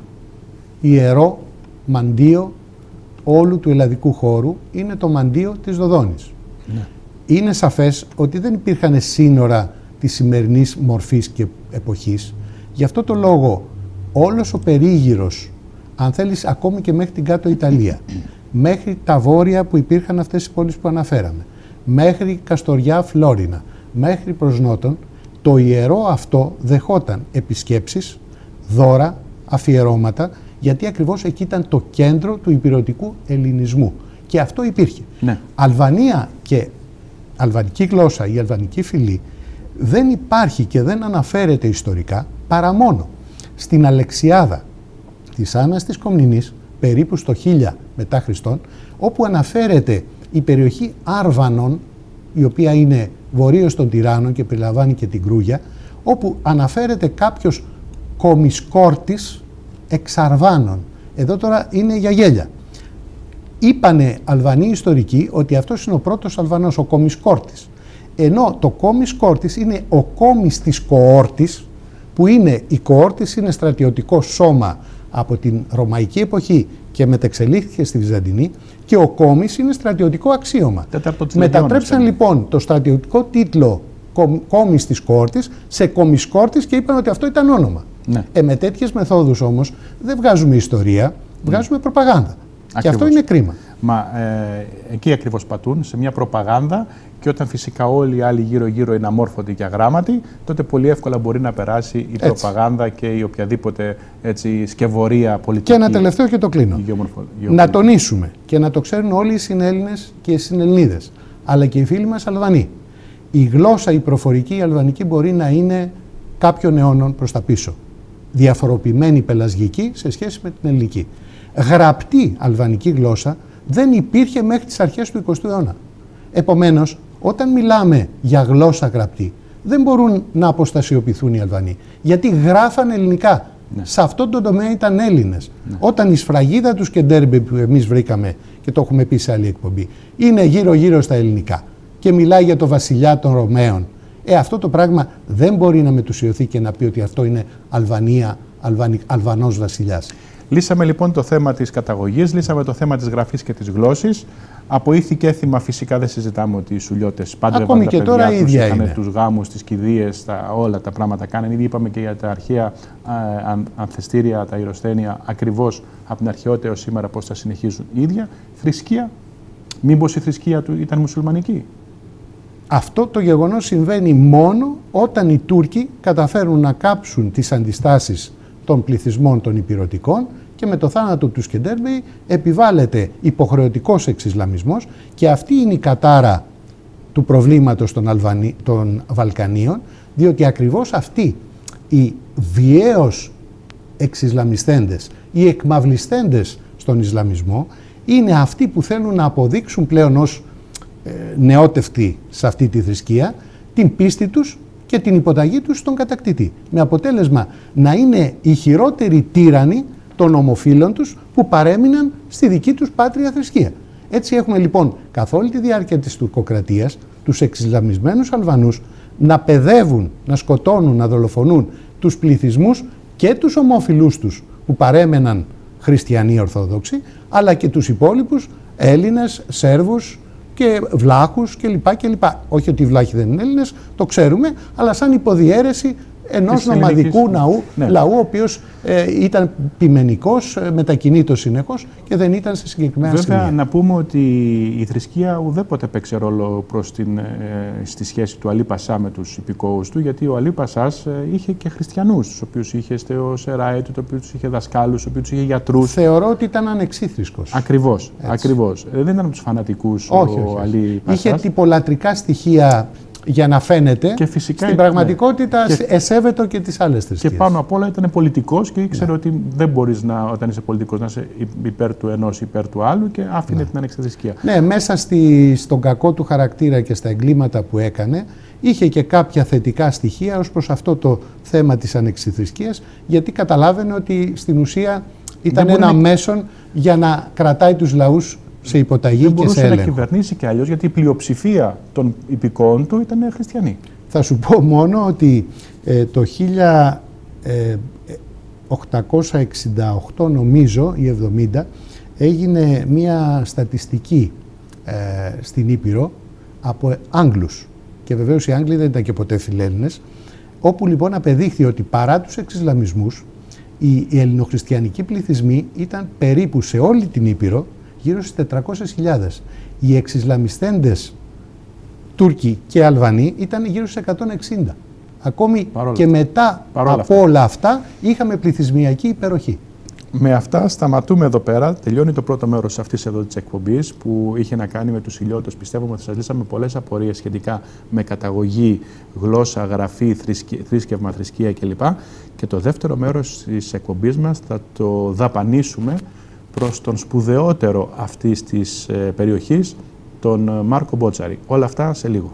ιερό μαντίο όλου του ελλαδικού χώρου είναι το μαντίο της Δοδόνης. Ναι. Είναι σαφές ότι δεν υπήρχαν σύνορα της σημερινής μορφής και εποχής. Γι' αυτό το λόγο όλος ο περίγυρος, αν θέλεις ακόμη και μέχρι την κάτω Ιταλία, μέχρι τα βόρεια που υπήρχαν αυτές οι πόλεις που αναφέραμε, μέχρι Καστοριά, Φλόρινα, μέχρι προς νότον, το ιερό αυτό δεχόταν επισκέψεις, δώρα, αφιερώματα, γιατί ακριβώς εκεί ήταν το κέντρο του ηπειρωτικού ελληνισμού. Και αυτό υπήρχε. Ναι. Αλβανία και αλβανική γλώσσα, η αλβανική φυλή, δεν υπάρχει και δεν αναφέρεται ιστορικά παρά μόνο στην Αλεξιάδα της Άννας της Κομνηνής, περίπου στο χίλια μετά Χριστόν, όπου αναφέρεται η περιοχή Άρβανων, η οποία είναι βορείως των Τυράννων και περιλαμβάνει και την Κρούγια, όπου αναφέρεται κάποιος Κομισκόρτης εξ Αρβάνων. Εδώ τώρα είναι για γέλια. Είπανε Αλβανοί ιστορικοί ότι αυτός είναι ο πρώτος Αλβανός, ο Κομισκόρτης. Ενώ το Κομισκόρτης είναι ο κόμις της Κοόρτης, που είναι, η Κοόρτης είναι στρατιωτικό σώμα από την Ρωμαϊκή εποχή και μετεξελίχθηκε στη Βυζαντινή, και ο κόμις είναι στρατιωτικό αξίωμα. Μετατρέψαν λοιπόν το στρατιωτικό τίτλο κόμις της Κοόρτης σε Κομισκόρτης και είπαν ότι αυτό ήταν όνομα. Ναι. Ε, με τέτοιες μεθόδους όμως δεν βγάζουμε ιστορία, βγάζουμε mm. προπαγάνδα. Ακριβώς. Και αυτό είναι κρίμα. Μα ε, εκεί ακριβώς πατούν, σε μια προπαγάνδα, και όταν φυσικά όλοι οι άλλοι γύρω-γύρω είναι αμόρφωτοι και αγράμματοι, τότε πολύ εύκολα μπορεί να περάσει η έτσι. προπαγάνδα και η οποιαδήποτε έτσι, σκευωρία πολιτική. Και ένα τελευταίο και το κλείνω. Γεωμορφω... Να τονίσουμε και να το ξέρουν όλοι οι συνέλληνες και οι συνελληνίδες, αλλά και οι φίλοι μας Αλβανοί. Η γλώσσα, η προφορική, η αλβανική μπορεί να είναι κάποιων αιώνων προς τα πίσω. Διαφοροποιημένη πελασγική σε σχέση με την ελληνική. Γραπτή αλβανική γλώσσα δεν υπήρχε μέχρι τις αρχές του εικοστού αιώνα. Επομένως, όταν μιλάμε για γλώσσα γραπτή, δεν μπορούν να αποστασιοποιηθούν οι Αλβανοί. Γιατί γράφαν ελληνικά. Ναι. Σε αυτόν τον τομέα ήταν Έλληνες. Ναι. Όταν η σφραγίδα του Σκεντέρμπε που εμείς βρήκαμε, και το έχουμε πει σε άλλη εκπομπή, είναι γύρω-γύρω στα ελληνικά και μιλάει για το βασιλιά των Ρωμαίων, ε, αυτό το πράγμα δεν μπορεί να μετουσιωθεί και να πει ότι αυτό είναι Αλβανία, Αλβανι, Αλβανός βασιλιάς. Λύσαμε λοιπόν το θέμα της καταγωγής, λύσαμε το θέμα της γραφής και της γλώσσης. Από ήθη και έθιμα φυσικά δεν συζητάμε ότι οι Σουλιώτες πάντρευαν τα παιδιά τους, είχαν τους γάμους, τις κηδείες, τα, όλα τα πράγματα κάνανε. Ήδη είπαμε και για τα αρχαία αν, ανθεστήρια, τα ιεροσθένεια, ακριβώς από την αρχαιότητα έως σήμερα πώς θα συνεχίζουν η ίδια. Θρησκεία, μήπως η θρησκεία του ήταν μουσουλμανική? Αυτό το γεγονός συμβαίνει μόνο όταν οι Τούρκοι καταφέρουν να κάψουν τις αντιστάσεις των πληθυσμών των Ηπειρωτικών, και με το θάνατο του Σκεντέρμπεϊ επιβάλλεται υποχρεωτικός εξισλαμισμός, και αυτή είναι η κατάρα του προβλήματος των, Αλβανί, των Βαλκανίων, διότι ακριβώς αυτοί οι βιαίως εξισλαμιστέντες, οι εκμαυλιστέντες στον Ισλαμισμό, είναι αυτοί που θέλουν να αποδείξουν πλέον ως ε, νεότευτοι σε αυτή τη θρησκεία την πίστη τους και την υποταγή τους στον κατακτητή. Με αποτέλεσμα να είναι οι χειρότεροι τύρανοι των ομοφύλων τους που παρέμειναν στη δική τους πάτρια θρησκεία. Έτσι έχουμε λοιπόν καθ' όλη τη διάρκεια της τουρκοκρατίας τους εξισλαμισμένους Αλβανούς να παιδεύουν, να σκοτώνουν, να δολοφονούν τους πληθυσμούς και τους ομόφυλούς τους που παρέμεναν χριστιανοί Ορθόδοξοι, αλλά και τους υπόλοιπους Έλληνες, Σέρβους και Βλάχους κλπ. κλπ. Όχι ότι οι Βλάχοι δεν είναι Έλληνες, το ξέρουμε, αλλά σαν υποδιέρεση ενός νομαδικού ναού, ναι. λαού, ο οποίος ε, ήταν ποιμενικός, ε, μετακινήτος συνεχώς και δεν ήταν σε συγκεκριμένα Βέβαια, σημεία. να πούμε ότι η θρησκεία ουδέποτε παίξε ρόλο προς την, ε, στη σχέση του Αλή Πασά με τους υπηκόους του, γιατί ο Αλή Πασάς ε, είχε και χριστιανούς, τους οποίους είχε στο Σεράι του, τους οποίους είχε δασκάλους, τους οποίους είχε γιατρούς. Θεωρώ ότι ήταν ανεξίθρησκος. Ακριβώς, ακριβώς. Ε, δεν ήταν από τους φανατικούς όχι, ο όχι. Αλή Πασάς. Είχε τυπολατρικά στοιχεία για να φαίνεται, και φυσικά, στην πραγματικότητα ναι. εσέβετο και τις άλλες θρησκείες. Και πάνω απ' όλα ήταν πολιτικός και ήξερε ναι. ότι δεν μπορείς να, όταν είσαι πολιτικός να είσαι υπέρ του ενός υπέρ του άλλου, και άφηνε ναι. την ανεξάρτητη θρησκεία. Ναι, μέσα στη, στον κακό του χαρακτήρα και στα εγκλήματα που έκανε, είχε και κάποια θετικά στοιχεία ως προς αυτό το θέμα της ανεξιθρησκείας, γιατί καταλάβαινε ότι στην ουσία ήταν ένα να... μέσον για να κρατάει τους λαούς σε υποταγή δεν και σε έλεγχο. μπορούσε να κυβερνήσει και αλλιώς, γιατί η πλειοψηφία των υπηκόων του ήταν χριστιανοί. Θα σου πω μόνο ότι ε, το χίλια οκτακόσια εξήντα οκτώ, νομίζω, ή εβδομήντα, έγινε μία στατιστική ε, στην Ήπειρο από Άγγλους. Και βεβαίως οι Άγγλοι δεν ήταν και ποτέ φιλέλληνες, όπου λοιπόν απεδείχθη ότι παρά τους εξισλαμισμούς, οι, οι ελληνοχριστιανικοί πληθυσμοί ήταν περίπου σε όλη την Ήπειρο γύρω στις τετρακόσιες χιλιάδες. Οι εξισλαμιστέντες Τούρκοι και Αλβανοί ήταν γύρω στις εκατόν εξήντα. Ακόμη παρόλα και μετά από αυτά. όλα αυτά είχαμε πληθυσμιακή υπεροχή. Με αυτά σταματούμε εδώ πέρα. Τελειώνει το πρώτο μέρος αυτής εδώ της εκπομπής που είχε να κάνει με τους ηλιώτες. Πιστεύουμε ότι σας λύσαμε πολλές απορίες σχετικά με καταγωγή, γλώσσα, γραφή, θρήσκευμα, θρησκεία κλπ. Και το δεύτερο μέρος της εκπομπής μας θα το δαπανίσουμε προς τον σπουδαιότερο αυτής της ε, περιοχής, τον Μάρκο Μπότσαρη. Όλα αυτά σε λίγο.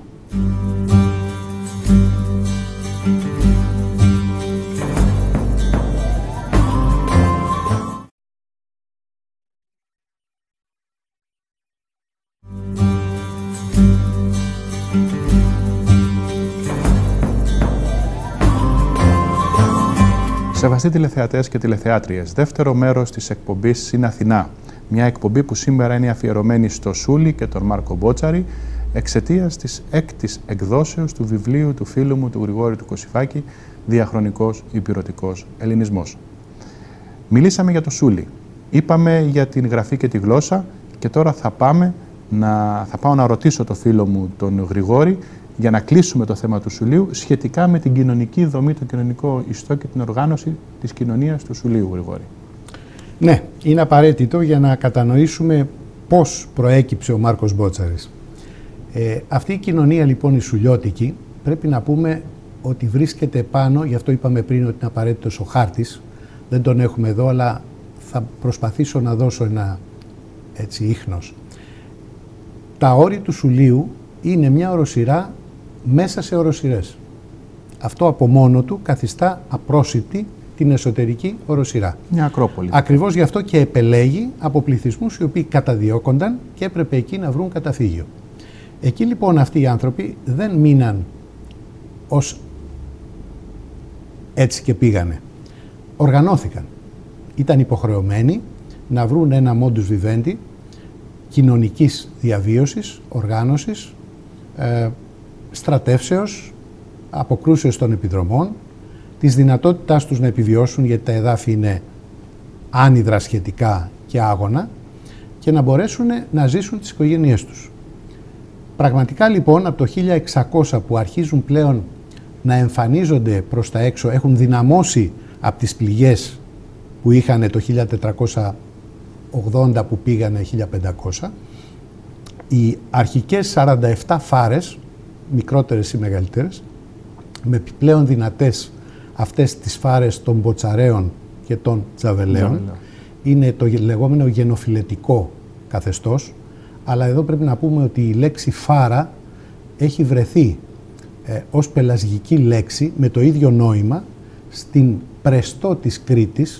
Σεβαστοί τηλεθεατές και τηλεθεάτριες, δεύτερο μέρος της εκπομπής είναι Αθηνά. Μια εκπομπή που σήμερα είναι αφιερωμένη στο Σούλη και τον Μάρκο Μπότσαρη εξαιτίας της έκτης εκδόσεως του βιβλίου του φίλου μου του Γρηγόρη του Κωσυφάκη, Διαχρονικός Υπηρωτικός Ελληνισμός. Μιλήσαμε για το Σούλη, είπαμε για την γραφή και τη γλώσσα και τώρα θα, πάμε να, θα πάω να ρωτήσω το φίλο μου τον Γρηγόρη για να κλείσουμε το θέμα του Σουλίου σχετικά με την κοινωνική δομή, το κοινωνικό ιστό και την οργάνωση της κοινωνίας του Σουλίου, Γρηγόρη. Ναι, είναι απαραίτητο για να κατανοήσουμε πώς προέκυψε ο Μάρκος Μπότσαρης. Ε, αυτή η κοινωνία λοιπόν η σουλιώτικη πρέπει να πούμε ότι βρίσκεται πάνω, γι' αυτό είπαμε πριν ότι είναι απαραίτητος ο χάρτης, δεν τον έχουμε εδώ, αλλά θα προσπαθήσω να δώσω ένα έτσι ίχνος. Τα όρη του Σουλίου είναι μια οροσειρά μέσα σε οροσειρές. Αυτό από μόνο του καθιστά απρόσιτη την εσωτερική οροσειρά. Μια ακρόπολη. Ακριβώς γι' αυτό και επελέγει από πληθυσμούς οι οποίοι καταδιώκονταν και έπρεπε εκεί να βρουν καταφύγιο. Εκεί λοιπόν αυτοί οι άνθρωποι δεν μείναν ως έτσι και πήγανε. Οργανώθηκαν. Ήταν υποχρεωμένοι να βρουν ένα modus vivendi κοινωνικής διαβίωσης, οργάνωσης, ε, στρατεύσεως, αποκρούσεως των επιδρομών, της δυνατότητάς τους να επιβιώσουν, γιατί τα εδάφη είναι άνυδρα σχετικά και άγωνα, και να μπορέσουν να ζήσουν τις οικογένειές τους. Πραγματικά λοιπόν από το χίλια εξακόσια που αρχίζουν πλέον να εμφανίζονται προς τα έξω, έχουν δυναμώσει από τις πληγές που είχαν το χίλια τετρακόσια ογδόντα που πήγανε χίλια πεντακόσια, οι αρχικές σαράντα επτά φάρες, μικρότερες ή μεγαλύτερες, με επιπλέον δυνατές αυτές τις φάρες των Μποτσαρέων και των Τζαβελέων, yeah, yeah. είναι το λεγόμενο γενοφιλετικό καθεστώς, αλλά εδώ πρέπει να πούμε ότι η λέξη φάρα έχει βρεθεί ε, ως πελασγική λέξη με το ίδιο νόημα στην Πρεστό της Κρήτης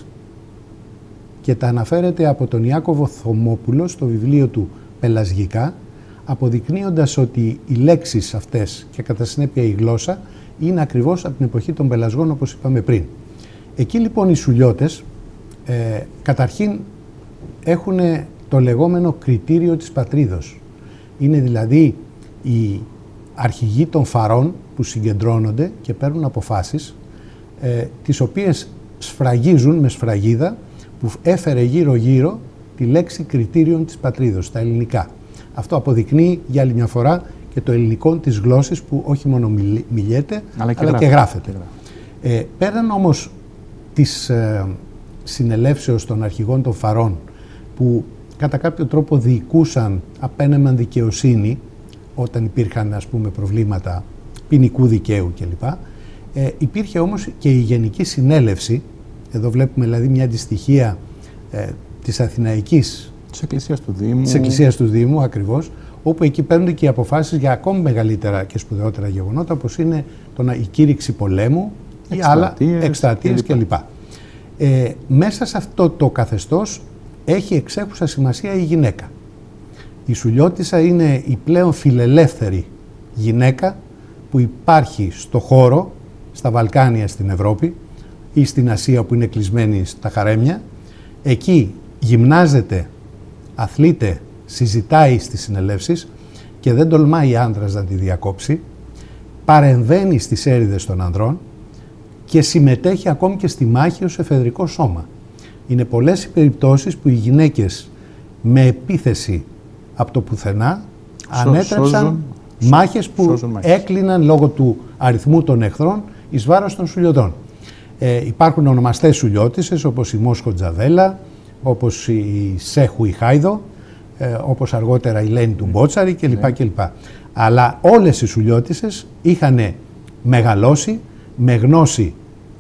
και τα αναφέρεται από τον Ιάκωβο Θωμόπουλο στο βιβλίο του Πελασγικά, αποδεικνύοντας ότι οι λέξεις αυτές και κατά συνέπεια η γλώσσα είναι ακριβώς από την εποχή των πελασγών, όπως είπαμε πριν. Εκεί λοιπόν οι Σουλιώτες ε, καταρχήν έχουν το λεγόμενο κριτήριο της πατρίδος. Είναι δηλαδή οι αρχηγοί των φαρών που συγκεντρώνονται και παίρνουν αποφάσεις, ε, τις οποίες σφραγίζουν με σφραγίδα που έφερε γύρω-γύρω τη λέξη κριτήριον της πατρίδος, στα ελληνικά. Αυτό αποδεικνύει για άλλη μια φορά και το ελληνικό της γλώσσης που όχι μόνο μιλιέται, αλλά και, αλλά γράφεται. Και γράφεται. Ε, πέραν όμως της ε, συνελεύσεως των αρχηγών των φαρών που κατά κάποιο τρόπο διοικούσαν, απένεμαν δικαιοσύνη όταν υπήρχαν ας πούμε προβλήματα ποινικού δικαίου κλπ. Ε, υπήρχε όμως και η Γενική Συνέλευση, εδώ βλέπουμε δηλαδή μια αντιστοιχία ε, της Αθηναϊκής της Εκκλησίας του Δήμου, της Εκκλησίας του Δήμου ακριβώς, όπου εκεί παίρνουν και οι αποφάσεις για ακόμη μεγαλύτερα και σπουδαιότερα γεγονότα, όπως είναι το να, η κήρυξη πολέμου ή άλλα εκστρατείες κλπ. Ε, μέσα σε αυτό το καθεστώς έχει εξέχουσα σημασία η γυναίκα. Η Σουλιώτισσα είναι η πλέον φιλελεύθερη γυναίκα που υπάρχει στο χώρο, στα Βαλκάνια στην Ευρώπη ή στην Ασία που είναι κλεισμένη στα χαρέμια. Εκεί γυμνάζεται, αθλείται, συζητάει στις συνελεύσεις και δεν τολμάει άντρας να τη διακόψει, παρεμβαίνει στις έρηδες των ανδρών και συμμετέχει ακόμη και στη μάχη ως εφεδρικό σώμα. Είναι πολλές οι περιπτώσεις που οι γυναίκες με επίθεση από το πουθενά ανέτρεψαν σώζουν, μάχες που έκλειναν λόγω του αριθμού των εχθρών εις βάρος των Σουλιωτών. Ε, υπάρχουν ονομαστές Σουλιώτισσες όπως η Μόσχο Τζαβέλα, όπως η Σέχου η Χάιδο, ε, όπως αργότερα η Λένη του Μπότσαρη κλπ. Ναι. κλπ. Αλλά όλες οι Σουλιώτισσες είχαν μεγαλώσει με γνώση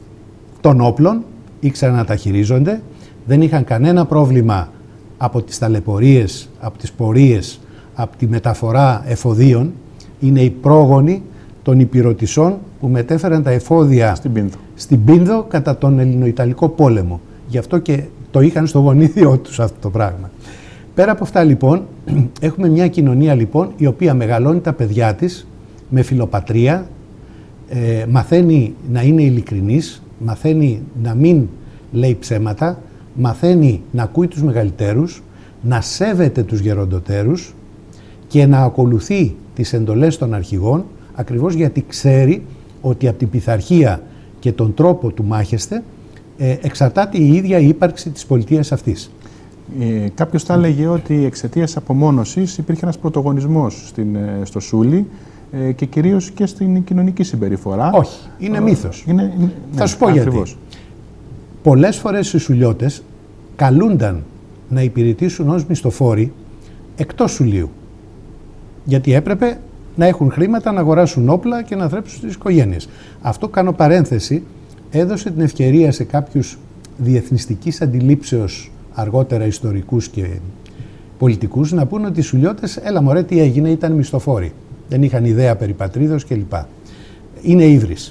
των όπλων, ήξεραν να τα χειρίζονται, δεν είχαν κανένα πρόβλημα από τις ταλαιπωρίες, από τις πορείες, από τη μεταφορά εφοδίων. Είναι οι πρόγονοι των υπηρωτισσών που μετέφεραν τα εφόδια στην Πίνδο. στην Πίνδο κατά τον Ελληνοϊταλικό πόλεμο. Γι' αυτό και το είχαν στο γονίδιό τους αυτό το πράγμα. Πέρα από αυτά λοιπόν, έχουμε μια κοινωνία λοιπόν η οποία μεγαλώνει τα παιδιά της με φιλοπατρία, ε, μαθαίνει να είναι ειλικρινής, μαθαίνει να μην λέει ψέματα, μαθαίνει να ακούει τους μεγαλύτερους, να σέβεται τους γεροντοτέρους και να ακολουθεί τις εντολές των αρχηγών, ακριβώς γιατί ξέρει ότι από την πειθαρχία και τον τρόπο του μάχεστε ε, εξαρτάται η ίδια η ύπαρξη της πολιτείας αυτής. Ε, κάποιος θα έλεγε ότι εξαιτίας απομόνωσης υπήρχε ένας πρωτογονισμός στην, ε, στο Σούλι ε, και κυρίως και στην κοινωνική συμπεριφορά. Όχι, είναι ε, μύθος. Είναι, είναι, θα ναι, σου πω ακριβώς. γιατί. Πολλές φορές οι Σουλιώτες καλούνταν να υπηρετήσουν ως μισθοφόροι εκτός Σουλίου. Γιατί έπρεπε να έχουν χρήματα, να αγοράσουν όπλα και να θρέψουν τις οικογένειες. Αυτό, κάνω παρένθεση, έδωσε την ευκαιρία σε κάποιους διεθνιστικής αντιλήψεως αργότερα ιστορικούς και πολιτικούς να πούν ότι οι Σουλιώτες, έλα μωρέ τι έγινε, ήταν μισθοφόροι. Δεν είχαν ιδέα περί πατρίδος κλπ. Είναι ύβρις.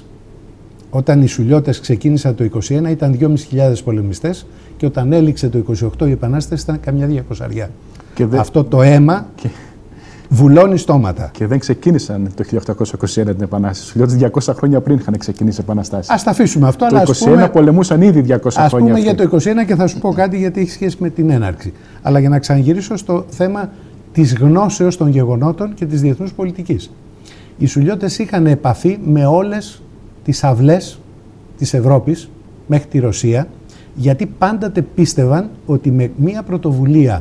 Όταν οι Σουλιώτες ξεκίνησαν το είκοσι ένα ήταν δυόμισι χιλιάδες πολεμιστές και όταν έληξε το είκοσι οκτώ η Επανάσταση ήταν καμιά διακοσαριά. Δε... Αυτό το αίμα και... βουλώνει στόματα. Και δεν ξεκίνησαν το χίλια οκτακόσια είκοσι ένα την Επανάσταση. Οι Σουλιώτες διακόσια χρόνια πριν είχαν ξεκινήσει επαναστάσεις. Ας τα αφήσουμε αυτό. Το αλλά είκοσι ένα πούμε... πολεμούσαν ήδη διακόσια ας χρόνια. Ας πούμε αυτοί. για το είκοσι ένα και θα σου πω κάτι γιατί έχει σχέση με την έναρξη. Αλλά για να ξαναγυρίσω στο θέμα της γνώσεως των γεγονότων και της διεθνούς πολιτικής. Οι Σουλιώτες είχαν επαφή με όλες τις αυλές της Ευρώπης μέχρι τη Ρωσία, γιατί πάντοτε πίστευαν ότι με μία πρωτοβουλία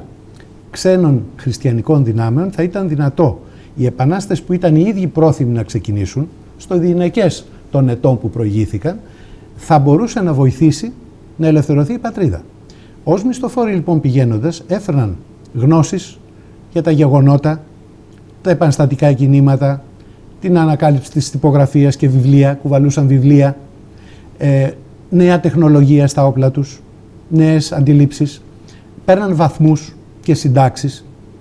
ξένων χριστιανικών δυνάμεων θα ήταν δυνατό οι επανάστες που ήταν οι ίδιοι πρόθυμοι να ξεκινήσουν, στο διηνεκές των ετών που προηγήθηκαν, θα μπορούσε να βοηθήσει να ελευθερωθεί η πατρίδα. Ως μισθοφόροι λοιπόν πηγαίνοντας έφεραν γνώσεις για τα γεγονότα, τα επαναστατικά κινήματα, την ανακάλυψη της τυπογραφίας και βιβλία, κουβαλούσαν βιβλία, ε, νέα τεχνολογία στα όπλα τους, νέες αντιλήψεις, παίρναν βαθμούς και συντάξεις.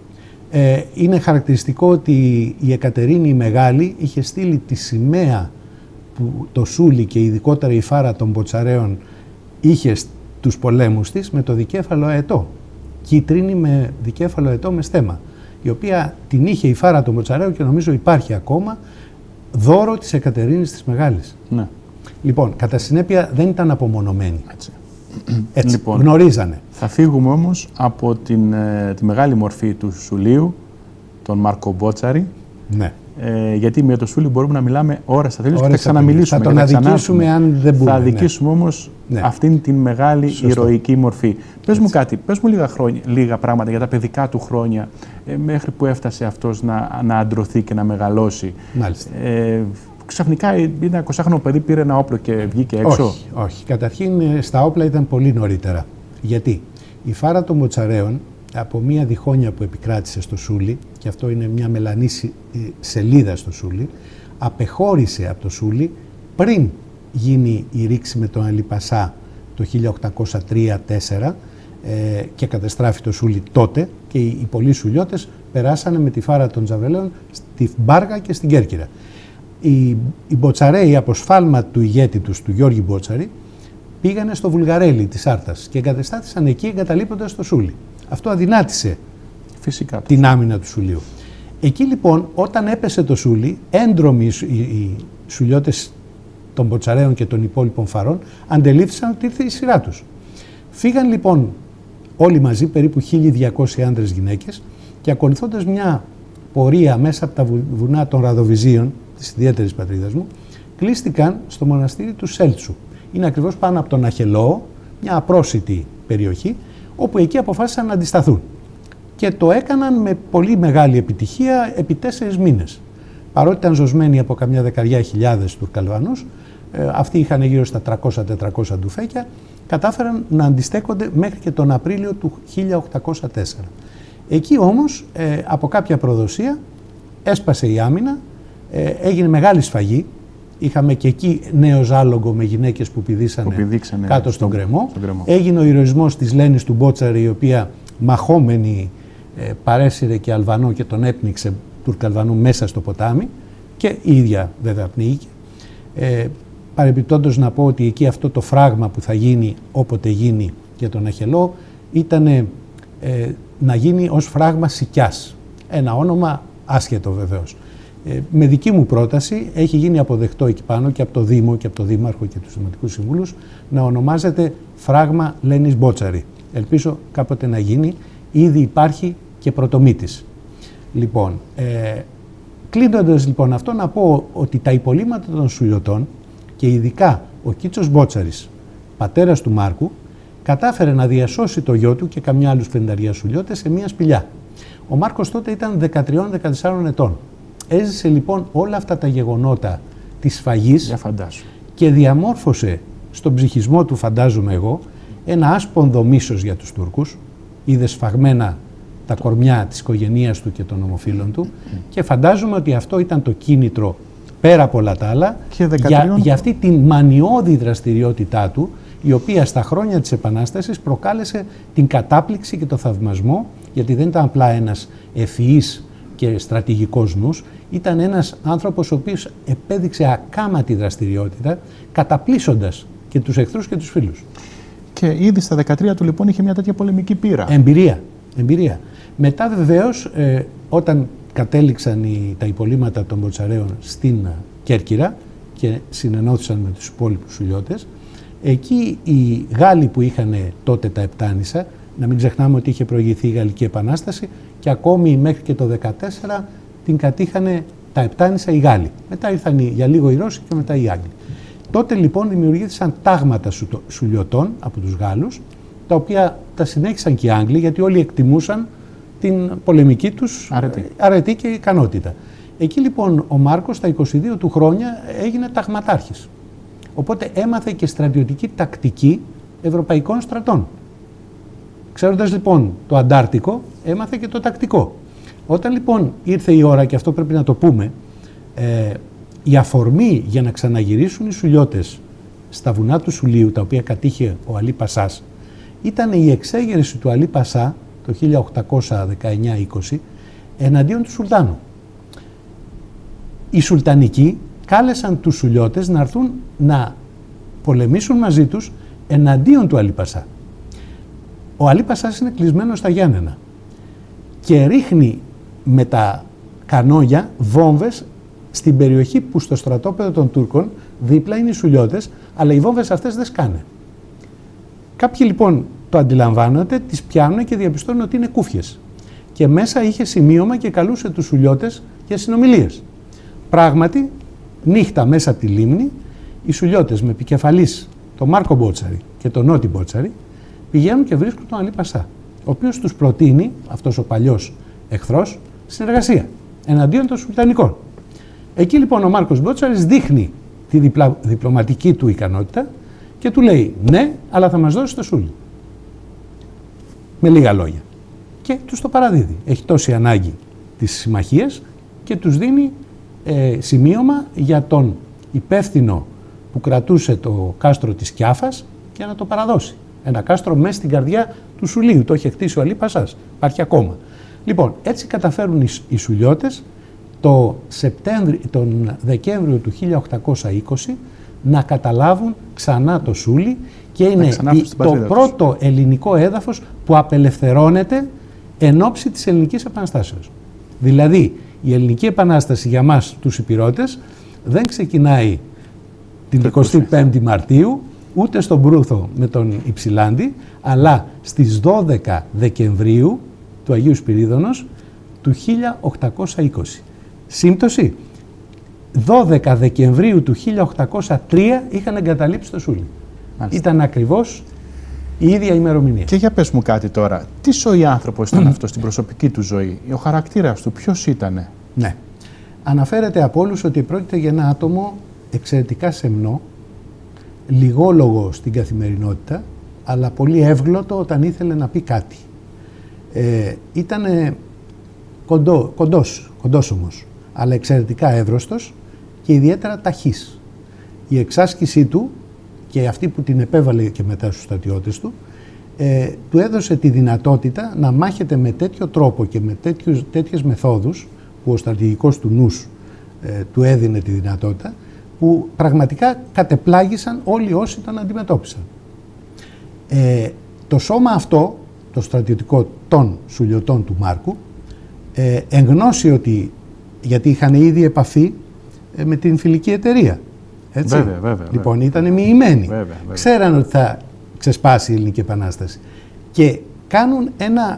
Ε, είναι χαρακτηριστικό ότι η Εκατερίνη η Μεγάλη είχε στείλει τη σημαία που το Σούλι και ειδικότερα η φάρα των Μποτσαρέων είχε στους πολέμους της με το δικέφαλο αετό, κίτρινη με δικέφαλο αετό με στέμα, η οποία την είχε η φάρα των Μποτσαρέων και νομίζω υπάρχει ακόμα, δώρο της Εκατερίνης της Μεγάλης. Ναι. Λοιπόν, κατά συνέπεια δεν ήταν απομονωμένοι. Έτσι. Έτσι, λοιπόν, γνωρίζανε. Θα φύγουμε όμως από την, ε, τη μεγάλη μορφή του Σουλίου, τον Μάρκο Μπότσαρη. Ναι. Ε, γιατί με το Σούλι μπορούμε να μιλάμε ώρες θα θέλεις και θα ξαναμιλήσουμε. Θα τον αδικήσουμε αν δεν μπορούμε. Θα αδικήσουμε ναι. όμως ναι. αυτήν την μεγάλη Σωστό. ηρωική μορφή. Πες Έτσι. μου κάτι, πες μου λίγα, χρόνια, λίγα πράγματα για τα παιδικά του χρόνια, ε, μέχρι που έφτασε αυτός να, να αντρωθεί και να μεγαλώσει. Μάλιστα. Ε, Ξαφνικά ένα εικοσάχρονο παιδί πήρε ένα όπλο και βγήκε έξω. Όχι, όχι. Καταρχήν στα όπλα ήταν πολύ νωρίτερα. Γιατί η φάρα των Μποτσαρέων από μια διχόνοια που επικράτησε στο Σούλι, και αυτό είναι μια μελανή σελίδα στο Σούλι, απεχώρησε από το Σούλι πριν γίνει η ρήξη με τον Αλή Πασά το χίλια οκτακόσια τρία τέσσερα ε, και κατεστράφει το Σούλι τότε και οι, οι πολλοί Σουλιώτες περάσανε με τη φάρα των Τζαβελαίων στη Μπάργα και στην Κέρκυρα. Οι, οι Μποτσαρέοι από σφάλμα του ηγέτη τους, του Γιώργη Μπότσαρη, πήγανε στο Βουλγαρέλι της Άρτας και εγκατεστάθησαν εκεί εγκαταλείποντας το Σούλι. Αυτό αδυνάτησε Φυσικά την άμυνα του Σουλίου. Εκεί λοιπόν όταν έπεσε το Σούλι, έντρομοι οι, οι Σουλιώτες των Μποτσαρέων και των υπόλοιπων φαρών αντελήφθησαν ότι ήρθε η σειρά τους. Φύγαν λοιπόν όλοι μαζί, περίπου χίλιοι διακόσιοι άντρες γυναίκες, και ακολουθώντας μια πορεία μέσα από τα βουνά των Ραδοβιζίων, της ιδιαίτερης πατρίδας μου, κλείστηκαν στο μοναστήρι του Σέλτσου. Είναι ακριβώς πάνω από τον Αχελό, μια απρόσιτη περιοχή, όπου εκεί αποφάσισαν να αντισταθούν. Και το έκαναν με πολύ μεγάλη επιτυχία επί τέσσερις μήνες. Παρότι ήταν ζωσμένοι από καμιά δεκαριά χιλιάδες Τουρκαλβανούς, ε, αυτοί είχαν γύρω στα τριακόσια τετρακόσια ντουφέκια, κατάφεραν να αντιστέκονται μέχρι και τον Απρίλιο του χίλια οκτακόσια τέσσερα. Εκεί όμως, ε, από κάποια προδοσία, έσπασε η άμυνα, ε, έγινε μεγάλη σφαγή. Είχαμε και εκεί νέο ζάλογο με γυναίκες που πηδήσανε, που πηδήξανε κάτω στον κρεμό. στον κρεμό. Έγινε ο ηρωισμός της Λένης του Μπότσαρη, η οποία μαχόμενη ε, παρέσυρε και Αλβανό και τον έπνιξε Τουρκαλβανό μέσα στο ποτάμι και η ίδια βέβαια πνίγηκε. Ε, παρεμπιπτόντως να πω ότι εκεί αυτό το φράγμα που θα γίνει όποτε γίνει για τον Αχελό ήταν ε, να γίνει ως φράγμα Σικιάς. Ένα όνομα άσχετο βεβαίως. Ε, με δική μου πρόταση έχει γίνει αποδεκτό εκεί πάνω και από το Δήμο και από το Δήμαρχο και τους Δημοτικούς Συμβούλους να ονομάζεται φράγμα Λένης Μπότσαρη. Ελπίζω κάποτε να γίνει. Ήδη υπάρχει και πρωτομήτης. Λοιπόν, ε, κλείνοντας λοιπόν αυτό, να πω ότι τα υπολείμματα των Σουλιωτών και ειδικά ο Κίτσος Μπότσαρης, πατέρας του Μάρκου, κατάφερε να διασώσει το γιο του και καμιά άλλους πενταριά Σουλιώτες σε μια σπηλιά. Ο Μάρκος τότε ήταν δεκατρία δεκατέσσερα ετών. Έζησε λοιπόν όλα αυτά τα γεγονότα της σφαγής και διαμόρφωσε στον ψυχισμό του, φαντάζομαι εγώ, ένα άσπονδο μίσος για τους Τούρκους. Είδε σφαγμένα τα κορμιά της οικογένειας του και των ομοφύλων του mm. και φαντάζομαι ότι αυτό ήταν το κίνητρο πέρα από όλα τα άλλα για, για αυτή τη μανιώδη δραστηριότητά του, η οποία στα χρόνια της Επανάστασης προκάλεσε την κατάπληξη και το θαυμασμό, γιατί δεν ήταν απλά ένας ευφυής και στρατηγικός νους, ήταν ένας άνθρωπος ο οποίος επέδειξε ακάματη δραστηριότητα, καταπλήσοντας και τους εχθρούς και τους φίλους. Και ήδη στα δεκατρία του λοιπόν είχε μια τέτοια πολεμική πείρα. Εμπειρία. Εμπειρία. Μετά βεβαίως, ε, όταν κατέληξαν οι, τα υπολείμματα των Μποτσαρέων στην Κέρκυρα και συνενώθησαν με τους υπόλοιπους Σουλιώτες, εκεί οι Γάλλοι που είχαν τότε τα Επτάνησα, να μην ξεχνάμε ότι είχε προηγηθεί η Γαλλική Επανάσταση και ακόμη μέχρι και το δεκατέσσερα την κατήχανε τα Επτάνησα οι Γάλλοι. Μετά ήρθαν για λίγο οι Ρώσοι και μετά οι Άγγλοι. Τότε λοιπόν δημιουργήθηκαν τάγματα Σουλιωτών από τους Γάλλους, τα οποία τα συνέχισαν και οι Άγγλοι, γιατί όλοι εκτιμούσαν την πολεμική τους αρετή, αρετή και ικανότητα. Εκεί λοιπόν ο Μάρκος στα είκοσι δύο του χρόνια έγινε ταγματάρχης. Οπότε έμαθε και στρατιωτική τακτική ευρωπαϊκών στρατών. Ξέροντας λοιπόν το Αντάρτικο, έμαθε και το τακτικό. Όταν λοιπόν ήρθε η ώρα, και αυτό πρέπει να το πούμε, ε, η αφορμή για να ξαναγυρίσουν οι Σουλιώτες στα βουνά του Σουλίου, τα οποία κατήχε ο Αλή Πασάς, ήταν η εξέγερση του Αλή Πασά το χίλια οκτακόσια δεκαεννιά είκοσι εναντίον του Σουλτάνου. Οι Σουλτανικοί κάλεσαν τους Σουλιώτες να έρθουν να πολεμήσουν μαζί τους εναντίον του Αλή Πασά. Ο Αλή Πασάς είναι κλεισμένος στα Γιάννενα και ρίχνει με τα κανόγια βόμβες στην περιοχή που στο στρατόπεδο των Τούρκων δίπλα είναι οι Σουλιώτες, αλλά οι βόμβες αυτές δεν σκάνε. Κάποιοι λοιπόν το αντιλαμβάνονται, τις πιάνουν και διαπιστώνουν ότι είναι κούφιες. Και μέσα είχε σημείωμα και καλούσε τους Σουλιώτες για συνομιλίες. Πράγματι, νύχτα μέσα από τη λίμνη, οι Σουλιώτες με επικεφαλής τον Μάρκο Μπότσαρη και τον Νότι Μπότσαρη πηγαίνουν και βρίσκουν τον Αλή Πασά, ο οποίος τους προτείνει, αυτός ο παλιός εχθρός, συνεργασία εναντίον των Σουλτανικών. Εκεί λοιπόν ο Μάρκος Μπότσαρης δείχνει τη διπλα, διπλωματική του ικανότητα και του λέει ναι, αλλά θα μας δώσει το Σούλι. Με λίγα λόγια. Και τους το παραδίδει. Έχει τόση ανάγκη της συμμαχίας και τους δίνει ε, σημείωμα για τον υπεύθυνο που κρατούσε το κάστρο της Κιάφας και να το παραδώσει. Ένα κάστρο μέσα στην καρδιά του Σουλίου. Το είχε χτίσει ο Αλή Πασάς. Υπάρχει ακόμα. Λοιπόν, έτσι καταφέρουν οι, οι Σουλιώτες το Σεπτέμβρη, τον Δεκέμβριο του χίλια οκτακόσια είκοσι να καταλάβουν ξανά το Σούλι και είναι η, το πρώτο ελληνικό έδαφος που απελευθερώνεται εν ώψη της Ελληνικής Επαναστάσεως. Δηλαδή, η Ελληνική Επανάσταση για μας τους Ηπειρώτες δεν ξεκινάει την εικοστή πέμπτη Μαρτίου, ούτε στον Προύθο με τον Υψηλάντη, αλλά στις δώδεκα Δεκεμβρίου του Αγίου Σπυρίδωνος του χίλια οκτακόσια είκοσι. Σύμπτωση, δώδεκα Δεκεμβρίου του χίλια οκτακόσια τρία είχαν εγκαταλείψει το Σούλι. Μάλιστα. Ήταν ακριβώς η ίδια ημερομηνία. Και για πες μου κάτι τώρα, τι σοή άνθρωπος ήταν αυτό στην προσωπική του ζωή, ο χαρακτήρας του, ποιος ήτανε? Ναι, αναφέρεται από όλους ότι πρόκειται για ένα άτομο εξαιρετικά σεμνό, λιγόλογο στην καθημερινότητα, αλλά πολύ εύγλωτο όταν ήθελε να πει κάτι. Ε, ήτανε κοντό, κοντός, κοντός όμως, αλλά εξαιρετικά εύρωστος και ιδιαίτερα ταχύς. Η εξάσκησή του και αυτή που την επέβαλε και μετά στους στρατιώτες του, ε, του έδωσε τη δυνατότητα να μάχεται με τέτοιο τρόπο και με τέτοιους, τέτοιες μεθόδους που ο στρατηγικός του νους ε, του έδινε τη δυνατότητα, που πραγματικά κατεπλάγησαν όλοι όσοι τον αντιμετώπισαν. Ε, το σώμα αυτό, το στρατιωτικό των Σουλιωτών του Μάρκου, ε, εν γνώση ότι, γιατί είχαν ήδη επαφή ε, με την φιλική εταιρεία. Έτσι. Βέβαια, βέβαια. Λοιπόν, ήταν μοιημένοι. Βέβαια, βέβαια. Ξέραν ότι θα ξεσπάσει η Ελληνική Επανάσταση. Και κάνουν ένα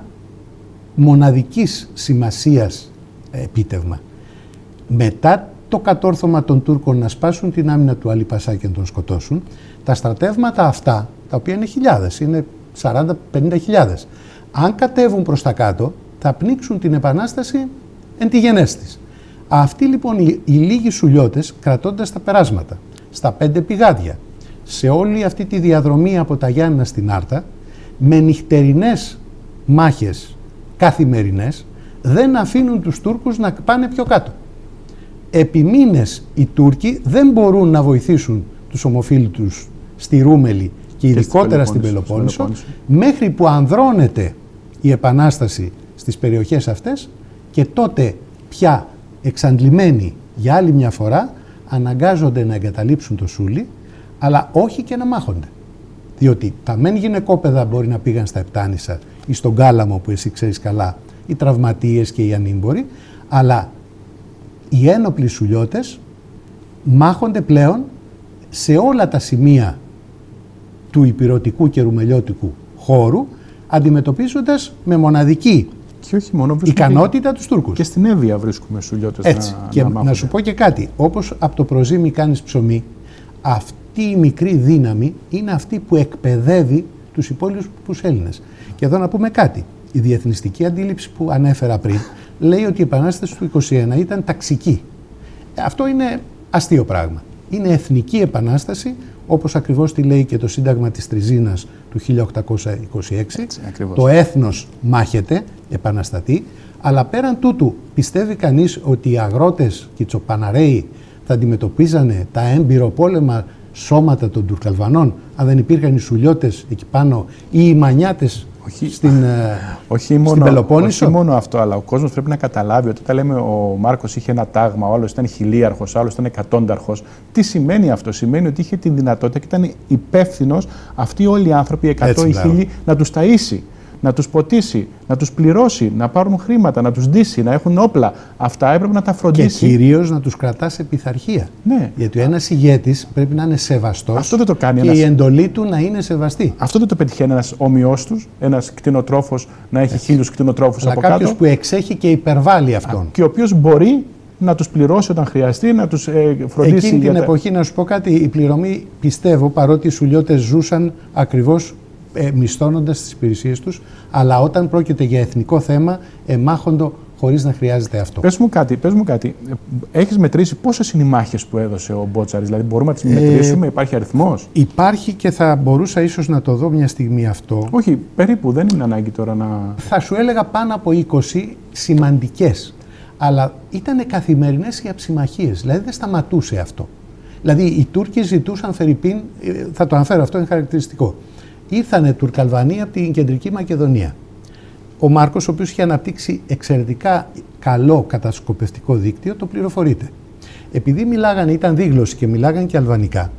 μοναδικής σημασίας επίτευγμα. Μετά το κατόρθωμα των Τούρκων να σπάσουν την άμυνα του Αλή Πασά και να τον σκοτώσουν, τα στρατεύματα αυτά, τα οποία είναι χιλιάδες, είναι σαράντα με πενήντα χιλιάδες, αν κατέβουν προς τα κάτω, θα πνίξουν την Επανάσταση εν τη γενές της. Αυτοί λοιπόν οι, οι λίγοι Σουλιώτες, κρατώντας τα περάσματα, στα πέντε πηγάδια, σε όλη αυτή τη διαδρομή από τα Γιάννηνα στην Άρτα, με νυχτερινές μάχες καθημερινές, δεν αφήνουν τους Τούρκους να πάνε πιο κάτω. Επί μήνες οι Τούρκοι δεν μπορούν να βοηθήσουν τους ομοφύλητους στη Ρούμελη και ειδικότερα στην Πελοπόννησο, μέχρι που ανδρώνεται η Επανάσταση στις περιοχές αυτές και τότε πια εξαντλημένοι για άλλη μια φορά αναγκάζονται να εγκαταλείψουν το Σούλι, αλλά όχι και να μάχονται. Διότι τα μεν γυναικόπαιδα μπορεί να πήγαν στα Επτάνησα ή στον Κάλαμο που εσύ ξέρεις καλά, οι τραυματίες και οι ανήμποροι, αλλά οι ένοπλοι Σουλιώτες μάχονται πλέον σε όλα τα σημεία του υπηρωτικού και ρουμελιώτικου χώρου, αντιμετωπίζοντας με μοναδική και όχι μόνο, ικανότητα τους Τούρκους. Και στην Εύβοια βρίσκουμε Σουλιώτες. Έτσι. Να, και να, να σου πω και κάτι. Όπως από το προζύμι κάνεις ψωμί, αυτή η μικρή δύναμη είναι αυτή που εκπαιδεύει τους υπόλοιπους Έλληνες. Και εδώ να πούμε κάτι. Η διεθνιστική αντίληψη που ανέφερα πριν λέει ότι η Επανάσταση του είκοσι ένα ήταν ταξική. Αυτό είναι αστείο πράγμα. Είναι εθνική επανάσταση, όπως ακριβώς τη λέει και το Σύνταγμα της Τριζίνας του χίλια οκτακόσια είκοσι έξι. Έτσι, το έθνος μάχεται, επαναστατεί, αλλά πέραν τούτου πιστεύει κανείς ότι οι αγρότες και οι τσοπαναρέοι θα αντιμετωπίζανε τα έμπειροπόλεμα σώματα των Τουρκαλβανών αν δεν υπήρχαν οι Σουλιώτες εκεί πάνω ή οι Μανιάτες όχι, στην, όχι στην μόνο, Πελοπόννησο. Όχι μόνο αυτό, αλλά ο κόσμος πρέπει να καταλάβει ότι όταν λέμε ο Μάρκος είχε ένα τάγμα, ο άλλος ήταν χιλίαρχος, ο άλλος ήταν εκατόνταρχος. Τι σημαίνει αυτό? Σημαίνει ότι είχε την δυνατότητα και ήταν υπεύθυνος αυτοί όλοι οι άνθρωποι, εκατό ή χίλιοι, να τους ταΐσει, να τους ποτίσει, να τους πληρώσει, να πάρουν χρήματα, να τους ντύσει, να έχουν όπλα. Αυτά έπρεπε να τα φροντίσει. Και κυρίως να τους κρατά σε πειθαρχία. Ναι. Γιατί ο ένας ηγέτης πρέπει να είναι σεβαστός. Αυτό δεν το κάνει και ένας... η εντολή του να είναι σεβαστή. Αυτό δεν το πετυχαίνει ένας όμοιός τους, ένας κτηνοτρόφος να έχει χίλιους κτηνοτρόφους από κάτω. Κάποιος που εξέχει και υπερβάλλει αυτόν. Α, και ο οποίος μπορεί να τους πληρώσει όταν χρειαστεί, να τους ε, φροντίσει. Εκείνη για την τα... εποχή, να σου πω κάτι, η πληρωμή, πιστεύω, παρότι οι Σουλιώτες ζούσαν ακριβώς ε, μισθώνοντας τις υπηρεσίες τους, αλλά όταν πρόκειται για εθνικό θέμα, εμάχοντο χωρίς να χρειάζεται αυτό. Πες μου κάτι, πες μου κάτι. Έχεις μετρήσει πόσες είναι οι μάχες που έδωσε ο Μπότσαρης? Δηλαδή μπορούμε να τις μετρήσουμε, ε, υπάρχει αριθμός? Υπάρχει και θα μπορούσα ίσως να το δω μια στιγμή αυτό. Όχι, περίπου, δεν είναι ανάγκη τώρα να... Θα σου έλεγα πάνω από είκοσι σημαντικές. Αλλά ήταν καθημερινές οι αψημαχίες, δηλαδή δεν σταματούσε αυτό. Δηλαδή οι Τούρκοι ζητούσαν φερειπίν, θα το αναφέρω, αυτό είναι χαρακτηριστικό. Ήρθανε Τουρκαλβανοί από την κεντρική Μακεδονία. Ο Μάρκος, ο οποίος είχε αναπτύξει εξαιρετικά καλό κατασκοπευτικό δίκτυο, το πληροφορείται. Επειδή μιλάγανε, ήταν δίγλωσσοι και μιλάγανε και αλβανικά,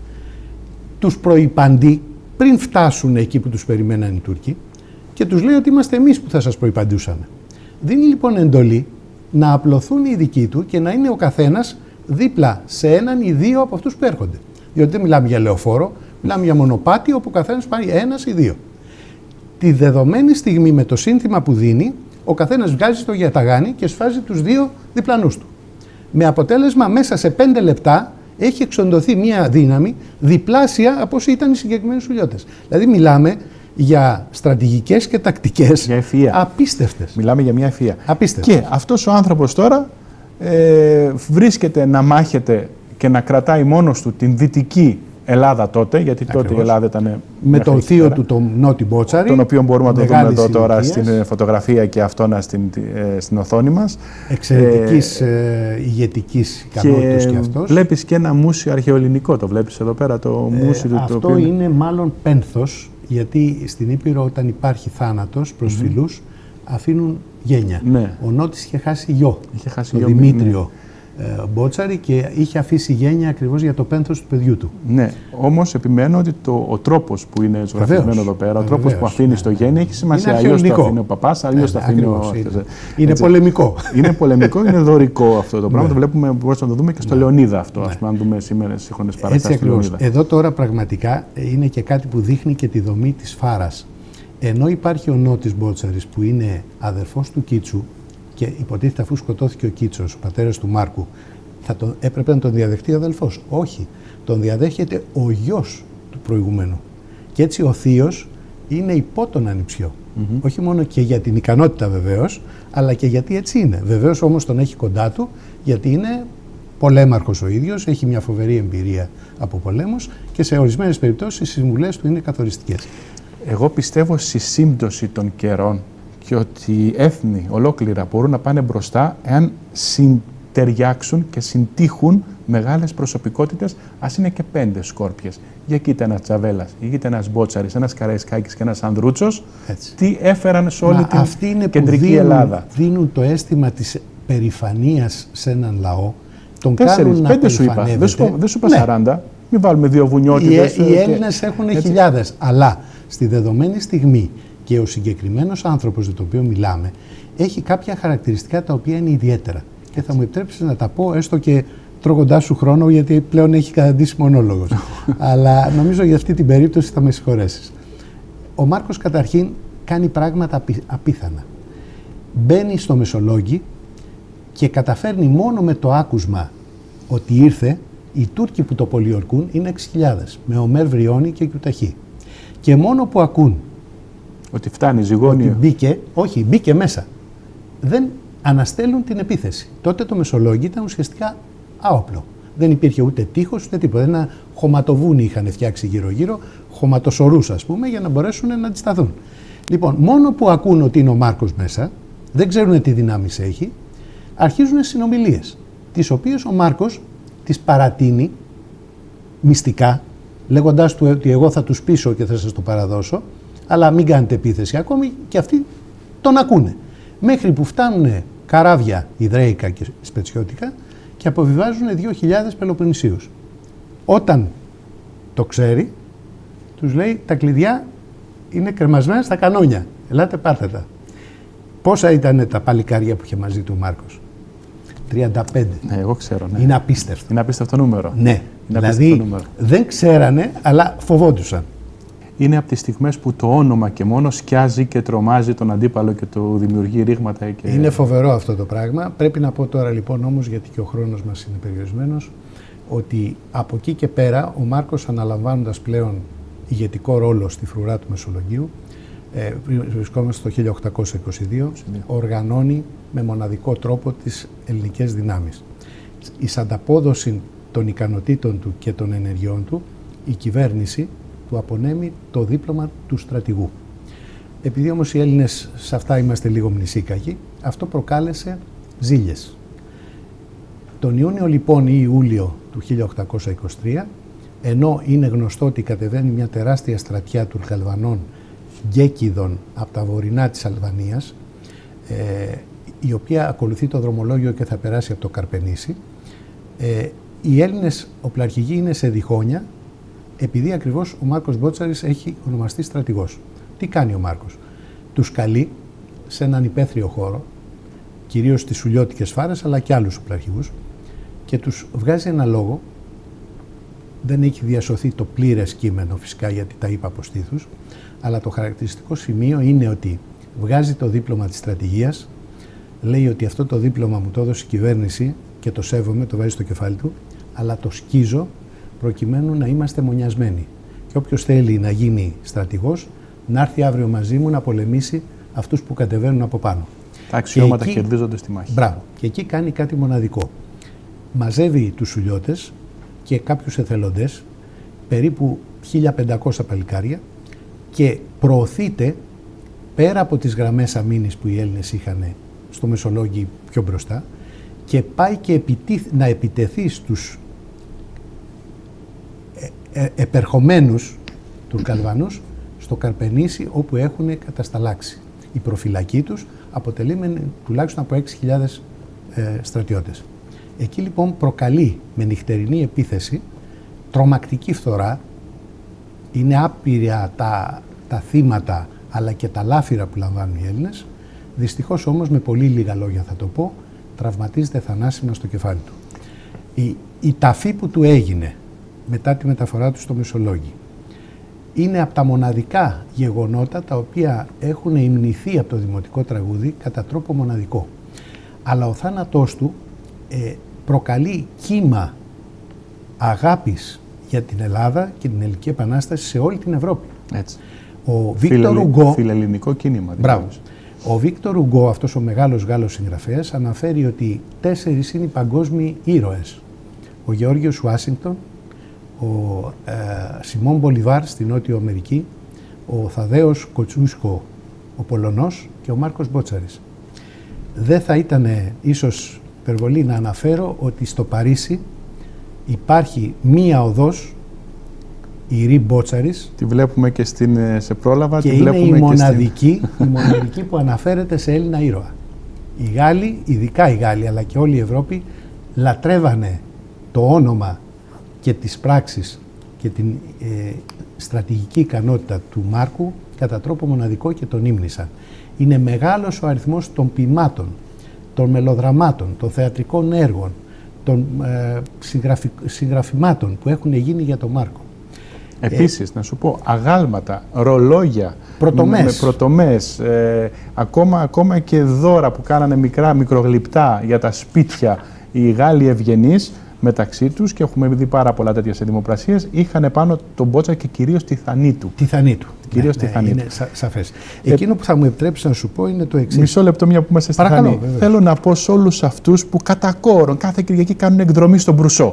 τους προϋπαντεί πριν φτάσουν εκεί που τους περιμέναν οι Τούρκοι και τους λέει ότι είμαστε εμείς που θα σας προϋπαντούσαμε. Δίνει λοιπόν εντολή να απλωθούν οι δικοί του και να είναι ο καθένας δίπλα σε έναν ή δύο από αυτούς που έρχονται. Διότι δεν μιλάμε για λεωφόρο, μιλάμε για μονοπάτι όπου ο καθένας πάρει ένας ή δύο. Τη δεδομένη στιγμή με το σύνθημα που δίνει, ο καθένας βγάζει το γιαταγάνι και σφάζει τους δύο διπλανούς του. Με αποτέλεσμα μέσα σε πέντε λεπτά έχει εξοντωθεί μια δύναμη διπλάσια από όσοι ήταν οι συγκεκριμένοι Σουλιώτες. Δηλαδή μιλάμε για στρατηγικές και τακτικές για ευφυΐα. Απίστευτες. Μιλάμε για μια ευφυΐα. Απίστευτες. Και αυτός ο άνθρωπος τώρα ε, βρίσκεται να μάχεται και να κρατάει μόνος του την δυτική Ελλάδα τότε, γιατί Ακριβώς. τότε η Ελλάδα ήταν. Με τον θείο πέρα, του, τον Νότι Μπότσαρη. Τον οποίο μπορούμε να το δούμε εδώ τώρα στην φωτογραφία και αυτόνα στην, στην οθόνη μας. Εξαιρετικής ε, ε, ηγετικής ικανότητας και, και αυτός. Βλέπεις και ένα μούσιο αρχαιοελληνικό, το βλέπεις εδώ πέρα το ε, μούσιο του. Αυτό το οποίο είναι, είναι μάλλον πένθος, γιατί στην Ήπειρο όταν υπάρχει θάνατος προς mm-hmm. φιλούς αφήνουν γένια. Ναι. Ο Νότης είχε χάσει γιο, είχε χάσει τον γιο, Δημήτριο. Ναι. Μπότσαρη, και είχε αφήσει γένεια ακριβώς για το πένθος του παιδιού του. Ναι, όμως επιμένω ότι το, ο τρόπος που είναι ζωγραφισμένο εδώ πέρα, ο τρόπος Βεβαίως, που αφήνει ναι. το γέννη έχει σημασία. Αλλιώς το αφήνει ο παπάς, αλλιώς το αφήνει ο. Είναι, είναι πολεμικό. Είναι πολεμικό, είναι δωρικό αυτό το πράγμα. Ναι. Το βλέπουμε, μπορούμε να το δούμε και στο ναι. Λεωνίδα αυτό, ναι. ας πούμε, αν δούμε σήμερα σύγχρονες παραστάσεις του Λεωνίδα. Εδώ τώρα πραγματικά είναι και κάτι που δείχνει και τη δομή της Φάρας. Ενώ υπάρχει ο Νότης Μπότσαρης που είναι αδερφός του Κίτσου και υποτίθεται αφού σκοτώθηκε ο Κίτσος, ο πατέρας του Μάρκου, θα τον, έπρεπε να τον διαδεχτεί ο αδελφός. Όχι. Τον διαδέχεται ο γιος του προηγουμένου. Και έτσι ο θείος είναι υπό τον ανιψιό. Mm-hmm. Όχι μόνο και για την ικανότητα βεβαίως, αλλά και γιατί έτσι είναι. Βεβαίως όμως τον έχει κοντά του, γιατί είναι πολέμαρχος ο ίδιος, έχει μια φοβερή εμπειρία από πολέμους και σε ορισμένες περιπτώσεις οι συμβουλές του είναι καθοριστικές. Εγώ πιστεύω στη σύμπτωση των καιρών και ότι έθνη ολόκληρα μπορούν να πάνε μπροστά εάν ταιριάξουν και συντύχουν μεγάλες προσωπικότητες, ας είναι και πέντε Σκόρπιες. Για κοίτα ένας Τσαβέλας, για κοίτα ένας Μπότσαρης, ένας Καραϊσκάκης και ένας Ανδρούτσος, έτσι. Τι έφεραν σε όλη Μα την αυτοί είναι κεντρική που δίνουν, Ελλάδα. Δίνουν το αίσθημα της περηφανίας σε έναν λαό, τον Τέσσερις, κάνουν να πέντε σου είπα, δεν σου, δεν σου είπα ναι. σαράντα, μην βάλουμε δύο βουνιότητες. Οι, οι Έλληνες έχουν έτσι. χιλιάδες, αλλά στη δεδομένη στιγμή και ο συγκεκριμένος άνθρωπος για τον οποίο μιλάμε έχει κάποια χαρακτηριστικά τα οποία είναι ιδιαίτερα. Και θα μου επιτρέψεις να τα πω έστω και τρώγοντάς σου χρόνο, γιατί πλέον έχει καταντήσει μονόλογος. Αλλά νομίζω για αυτή την περίπτωση θα με συγχωρέσεις. Ο Μάρκος καταρχήν κάνει πράγματα απίθανα. Μπαίνει στο Μεσολόγγι και καταφέρνει μόνο με το άκουσμα ότι ήρθε, οι Τούρκοι που το πολιορκούν είναι έξι χιλιάδες, με Ομέρ Βριώνη και Κιουταχή. Και μόνο που ακούν ότι φτάνει ζυγόνιο. Ότι μπήκε, όχι, μπήκε μέσα. Δεν αναστέλουν την επίθεση. Τότε το Μεσολόγγι ήταν ουσιαστικά άοπλο. Δεν υπήρχε ούτε τείχος ούτε τίποτα. Ένα χωματοβούνι είχαν φτιάξει γύρω-γύρω, χωματοσορούς ας πούμε, για να μπορέσουν να αντισταθούν. Λοιπόν, μόνο που ακούν ότι είναι ο Μάρκος μέσα, δεν ξέρουν τι δυνάμεις έχει, αρχίζουν συνομιλίες, τις οποίες ο Μάρκος τις παρατείνει μυστικά, λέγοντάς του ότι εγώ θα τους πείσω και θα σας το παραδώσω, αλλά μην κάνετε επίθεση ακόμη, και αυτοί τον ακούνε. Μέχρι που φτάνουν καράβια ιδραίικα και σπετσιώτικα και αποβιβάζουν δύο χιλιάδες Πελοποννησίους. Όταν το ξέρει, τους λέει τα κλειδιά είναι κρεμασμένα στα κανόνια. Ελάτε πάρτε τα. Πόσα ήταν τα παλικάρια που είχε μαζί του ο Μάρκος? τριάντα πέντε. Ναι, εγώ ξέρω. Ναι. Είναι απίστευτο. Είναι απίστευτο νούμερο. Ναι. Είναι δηλαδή νούμερο. Δεν ξέρανε, αλλά φοβόντουσαν. Είναι από τις στιγμές που το όνομα και μόνο σκιάζει και τρομάζει τον αντίπαλο και το δημιουργεί ρήγματα. Και... Είναι φοβερό αυτό το πράγμα. Πρέπει να πω τώρα λοιπόν όμως, γιατί και ο χρόνος μας είναι περιορισμένος, ότι από εκεί και πέρα ο Μάρκος, αναλαμβάνοντας πλέον ηγετικό ρόλο στη φρουρά του Μεσολογγίου, ε, βρισκόμαστε το χίλια οκτακόσια είκοσι δύο, οργανώνει με μοναδικό τρόπο τις ελληνικές δυνάμεις. Εις ανταπόδοση των ικανοτήτων του και των ενεργειών του, η κυβέρνηση του απονέμει το δίπλωμα του στρατηγού. Επειδή όμως οι Έλληνες σε αυτά είμαστε λίγο μνησίκακοι, αυτό προκάλεσε ζήλιες. Τον Ιούνιο λοιπόν ή Ιούλιο του χίλια οκτακόσια είκοσι τρία, ενώ είναι γνωστό ότι κατεβαίνει μια τεράστια στρατιά Τουρκαλβανών γκέκιδων από τα βορεινά της Αλβανίας, ε, η οποία ακολουθεί το δρομολόγιο και θα περάσει από το Καρπενήσι, ε, οι Έλληνες οπλαρχηγοί είναι σε διχόνια, επειδή ακριβώς ο Μάρκος Μπότσαρης έχει ονομαστεί στρατηγός. Τι κάνει ο Μάρκος? Τους καλεί σε έναν υπαίθριο χώρο, κυρίως στις Σουλιώτικες Φάρες, αλλά και άλλους οπλαρχηγούς, και τους βγάζει ένα λόγο. Δεν έχει διασωθεί το πλήρες κείμενο φυσικά, γιατί τα είπα από στήθους, αλλά το χαρακτηριστικό σημείο είναι ότι βγάζει το δίπλωμα της στρατηγίας, λέει ότι αυτό το δίπλωμα μου το έδωσε η κυβέρνηση και το σέβομαι, το βάζει στο κεφάλι του, αλλά το σκίζω προκειμένου να είμαστε μονιασμένοι. Και όποιος θέλει να γίνει στρατηγός, να έρθει αύριο μαζί μου να πολεμήσει αυτούς που κατεβαίνουν από πάνω. Τα αξιώματα εκεί κερδίζονται στη μάχη. Μπράβο. Και εκεί κάνει κάτι μοναδικό. Μαζεύει τους Σουλιώτες και κάποιους εθελοντές περίπου χίλια πεντακόσια παλικάρια και προωθείται πέρα από τις γραμμές αμήνης που οι Έλληνες είχαν στο Μεσολόγγι πιο μπροστά και πάει και επιτίθ, να επιτεθεί στους ε, ε, επερχομένους Τουρκαλβανούς στο Καρπενήσι, όπου έχουν κατασταλάξει. Η προφυλακή τους αποτελεί τουλάχιστον από έξι χιλιάδες ε, στρατιώτες. Εκεί λοιπόν προκαλεί με νυχτερινή επίθεση τρομακτική φθορά. Είναι άπειρια τα, τα θύματα αλλά και τα λάφυρα που λαμβάνουν οι Έλληνες. Δυστυχώς όμως, με πολύ λίγα λόγια θα το πω, τραυματίζεται θανάσιμα στο κεφάλι του. Η, η ταφή που του έγινε μετά τη μεταφορά του στο Μεσολόγγι είναι από τα μοναδικά γεγονότα τα οποία έχουν υμνηθεί από το Δημοτικό Τραγούδι κατά τρόπο μοναδικό. Αλλά ο θάνατός του ε, προκαλεί κύμα αγάπης για την Ελλάδα και την Ελληνική Επανάσταση σε όλη την Ευρώπη. Έτσι. Ο Βίκτορ Ουγκό, φιλελληνικό κίνημα. Μπράβο. Ο Βίκτορ Ουγκό, αυτός ο μεγάλος Γάλλος συγγραφέας, αναφέρει ότι τέσσερις είναι οι παγκόσμιοι ήρωες. Ο Γεώργιος Ουάσιγκτον, ο ε, Σιμών Μπολιβάρ στη Νότιο Αμερική, ο Θαδέος Κοτσούσκο, ο Πολωνός, και ο Μάρκος Μπότσαρης. Δεν θα ήταν ίσως υπερβολή να αναφέρω ότι στο Παρίσι υπάρχει μία οδός, η Ρι Μπότσαρης. Τη βλέπουμε και στην, σε πρόλαβα. Και τη είναι βλέπουμε η μοναδική, και στην... η μοναδική που αναφέρεται σε Έλληνα ήρωα. Οι Γάλλοι, ειδικά οι Γάλλοι, αλλά και όλη η Ευρώπη, λατρεύανε το όνομα και τις πράξεις και την ε, στρατηγική ικανότητα του Μάρκου κατά τρόπο μοναδικό και τον ύμνησαν. Είναι μεγάλος ο αριθμός των ποιμάτων, των μελοδραμάτων, των θεατρικών έργων, των ε, συγγραφι, συγγραφημάτων που έχουν γίνει για τον Μάρκο. Επίσης, ε, να σου πω, αγάλματα, ρολόγια, πρωτομές, με πρωτομές ε, ακόμα, ακόμα και δώρα που κάνανε μικρά, μικρογλυπτά για τα σπίτια οι Γάλλοι ευγενείς μεταξύ τους, και έχουμε δει πάρα πολλά τέτοια σε δημοπρασίες, είχαν πάνω τον Μπότσα και κυρίως τη Θανίτου. Τη Θανίτου. Κυρίως ναι, τη ναι, Θανίτου. Είναι σα, σαφές. Ε, Εκείνο που θα μου επιτρέψει να σου πω είναι το εξής. Μισό λεπτό, μια που είμαστε στη Θανή. Θέλω να πω σε όλους αυτούς που κατά κόρον κάθε Κυριακή κάνουν εκδρομή στον Μπρουσό.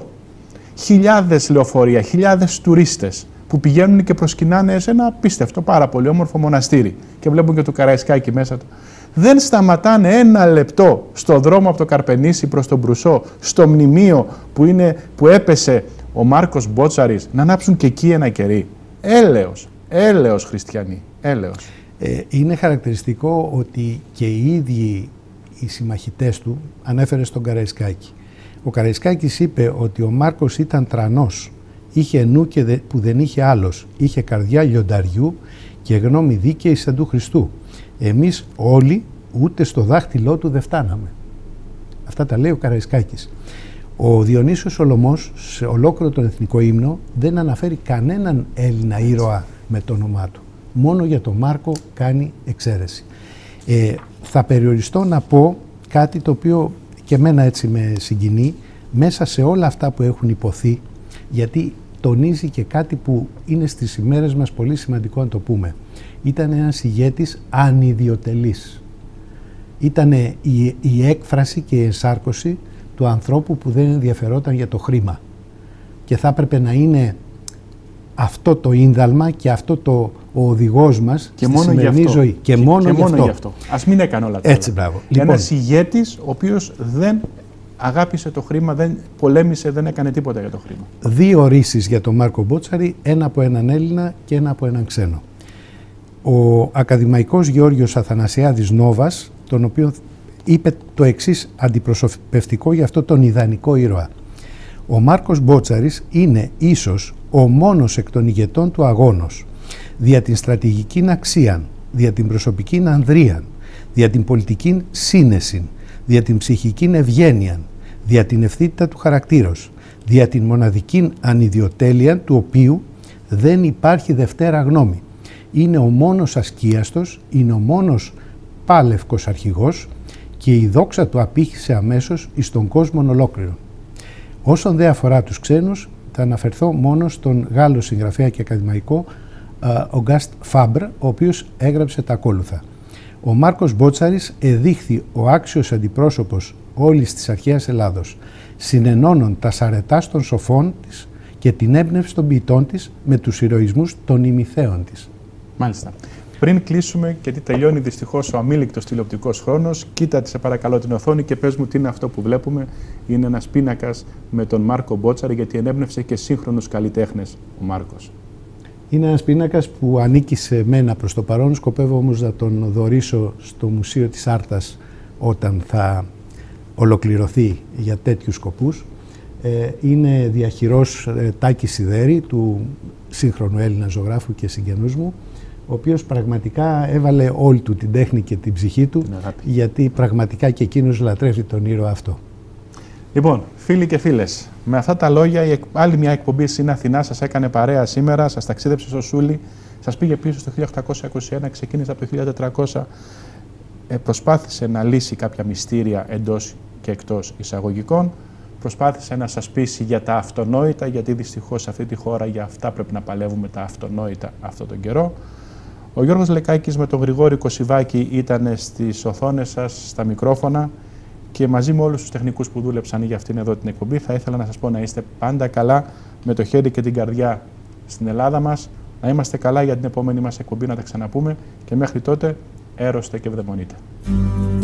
Χιλιάδες λεωφορεία, χιλιάδες τουρίστες που πηγαίνουν και προσκυνάνε σε ένα απίστευτο, πάρα πολύ όμορφο μοναστήρι και βλέπουν και το Καραϊσκάκι μέσα του. Δεν σταματάνε ένα λεπτό στο δρόμο από το Καρπενήσι προς τον Μπρουσό, στο μνημείο που, είναι, που έπεσε ο Μάρκος Μπότσαρης, να ανάψουν και εκεί ένα κερί. Έλεος, έλεος χριστιανοί, έλεος. Ε, είναι χαρακτηριστικό ότι και οι ίδιοι οι συμμαχητές του, ανέφερε στον Καραϊσκάκη. Ο Καραϊσκάκης είπε ότι ο Μάρκος ήταν τρανός, είχε νου και δε, που δεν είχε άλλος, είχε καρδιά λιονταριού και γνώμη δίκαιη σαν του Χριστού. Εμείς όλοι ούτε στο δάχτυλό του δεν φτάναμε. Αυτά τα λέει ο Καραϊσκάκης. Ο Διονύσιος Σολωμός σε ολόκληρο τον εθνικό ύμνο δεν αναφέρει κανέναν Έλληνα ήρωα με το όνομά του. Μόνο για τον Μάρκο κάνει εξαίρεση. Ε, θα περιοριστώ να πω κάτι το οποίο και εμένα έτσι με συγκινεί μέσα σε όλα αυτά που έχουν υποθεί, γιατί τονίζει και κάτι που είναι στις ημέρες μας πολύ σημαντικό να το πούμε. Ήταν ένας ηγέτης ανιδιοτελής. Ήταν η, η έκφραση και η ενσάρκωση του ανθρώπου που δεν ενδιαφερόταν για το χρήμα. Και θα έπρεπε να είναι αυτό το ίνδαλμα και αυτό το ο οδηγός μας και στη μόνο σημερινή γι' αυτό. ζωή. Και, και μόνο, και γι, μόνο αυτό. γι' αυτό. Ας μην έκανε όλα τα Έτσι, μπράβο. Λοιπόν, ένας ηγέτης ο οποίος δεν αγάπησε το χρήμα, δεν πολέμησε, δεν έκανε τίποτα για το χρήμα. Δύο ορίσεις για τον Μάρκο Μπότσαρη, ένα από έναν Έλληνα και ένα από έναν ξένο. Ο ακαδημαϊκός Γεώργιος Αθανασιάδης Νόβας, τον οποίο είπε το εξής αντιπροσωπευτικό για αυτό τον ιδανικό ήρωα. Ο Μάρκος Μπότσαρης είναι ίσως ο μόνος εκ των ηγετών του αγώνος, δια την στρατηγική αξίαν, δια την προσωπική ανδρίαν, δια την πολιτική σύνεσιν, δια την ψυχική ευγένειαν, δια την ευθύτητα του χαρακτήρος, δια την μοναδική ανιδιοτέλεια του οποίου δεν υπάρχει δευτέρα γνώμη. Είναι ο μόνος ασκίαστος, είναι ο μόνος πάλευκος αρχηγός και η δόξα του απήχησε αμέσως εις τον κόσμο ολόκληρο. Όσον δε αφορά τους ξένους, θα αναφερθώ μόνο στον Γάλλο συγγραφέα και ακαδημαϊκό Ογκάστ Φάμπρ, ο οποίος έγραψε τα ακόλουθα. Ο Μάρκος Μπότσαρης εδείχθη ο άξιος αντιπρόσωπος όλης της αρχαίας Ελλάδος, συνενώνων τα αρετάς των σοφών της και την έμπνευση των ποιητών της με τους ηρωισμούς των ημιθέων της. Μάλιστα. Πριν κλείσουμε, γιατί τελειώνει δυστυχώς ο αμήλικτος τηλεοπτικός χρόνος, κοίτατε σε παρακαλώ την οθόνη και πες μου τι είναι αυτό που βλέπουμε. Είναι ένας πίνακας με τον Μάρκο Μπότσαρη, γιατί ενέπνευσε και σύγχρονους καλλιτέχνες ο Μάρκος. Είναι ένας πίνακας που ανήκει σε μένα προς το παρόν, σκοπεύω όμως να τον δωρήσω στο Μουσείο της Άρτας όταν θα ολοκληρωθεί για τέτοιους σκοπούς. Είναι διαχειρός Τάκη Σιδέρη, του σύγχρονου Έλληνα ζωγράφου και συγγενούς μου, ο οποίος πραγματικά έβαλε όλη του την τέχνη και την ψυχή του, γιατί πραγματικά και εκείνος λατρεύει τον ήρωα αυτό. Λοιπόν, φίλοι και φίλες, με αυτά τα λόγια η άλλη μια εκπομπή στην Αθηνά σας έκανε παρέα σήμερα, σας ταξίδεψε στο Σούλι, σας πήγε πίσω στο χίλια οκτακόσια είκοσι ένα, ξεκίνησε από το χίλια τετρακόσια, ε, προσπάθησε να λύσει κάποια μυστήρια εντός και εκτός εισαγωγικών, προσπάθησε να σας πείσει για τα αυτονόητα, γιατί δυστυχώς σε αυτή τη χώρα για αυτά πρέπει να παλεύουμε τα αυτονόητα αυτόν τον καιρό. Ο Γιώργος Λεκάκης με τον Γρηγόρη Κωσιβάκη ήταν στις οθόνες σας, στα μικρόφωνα, και μαζί με όλους τους τεχνικούς που δούλεψαν για αυτήν εδώ την εκπομπή θα ήθελα να σας πω να είστε πάντα καλά με το χέρι και την καρδιά στην Ελλάδα μας, να είμαστε καλά για την επόμενη μας εκπομπή, να τα ξαναπούμε, και μέχρι τότε έρωστε και ευδαιμονείτε.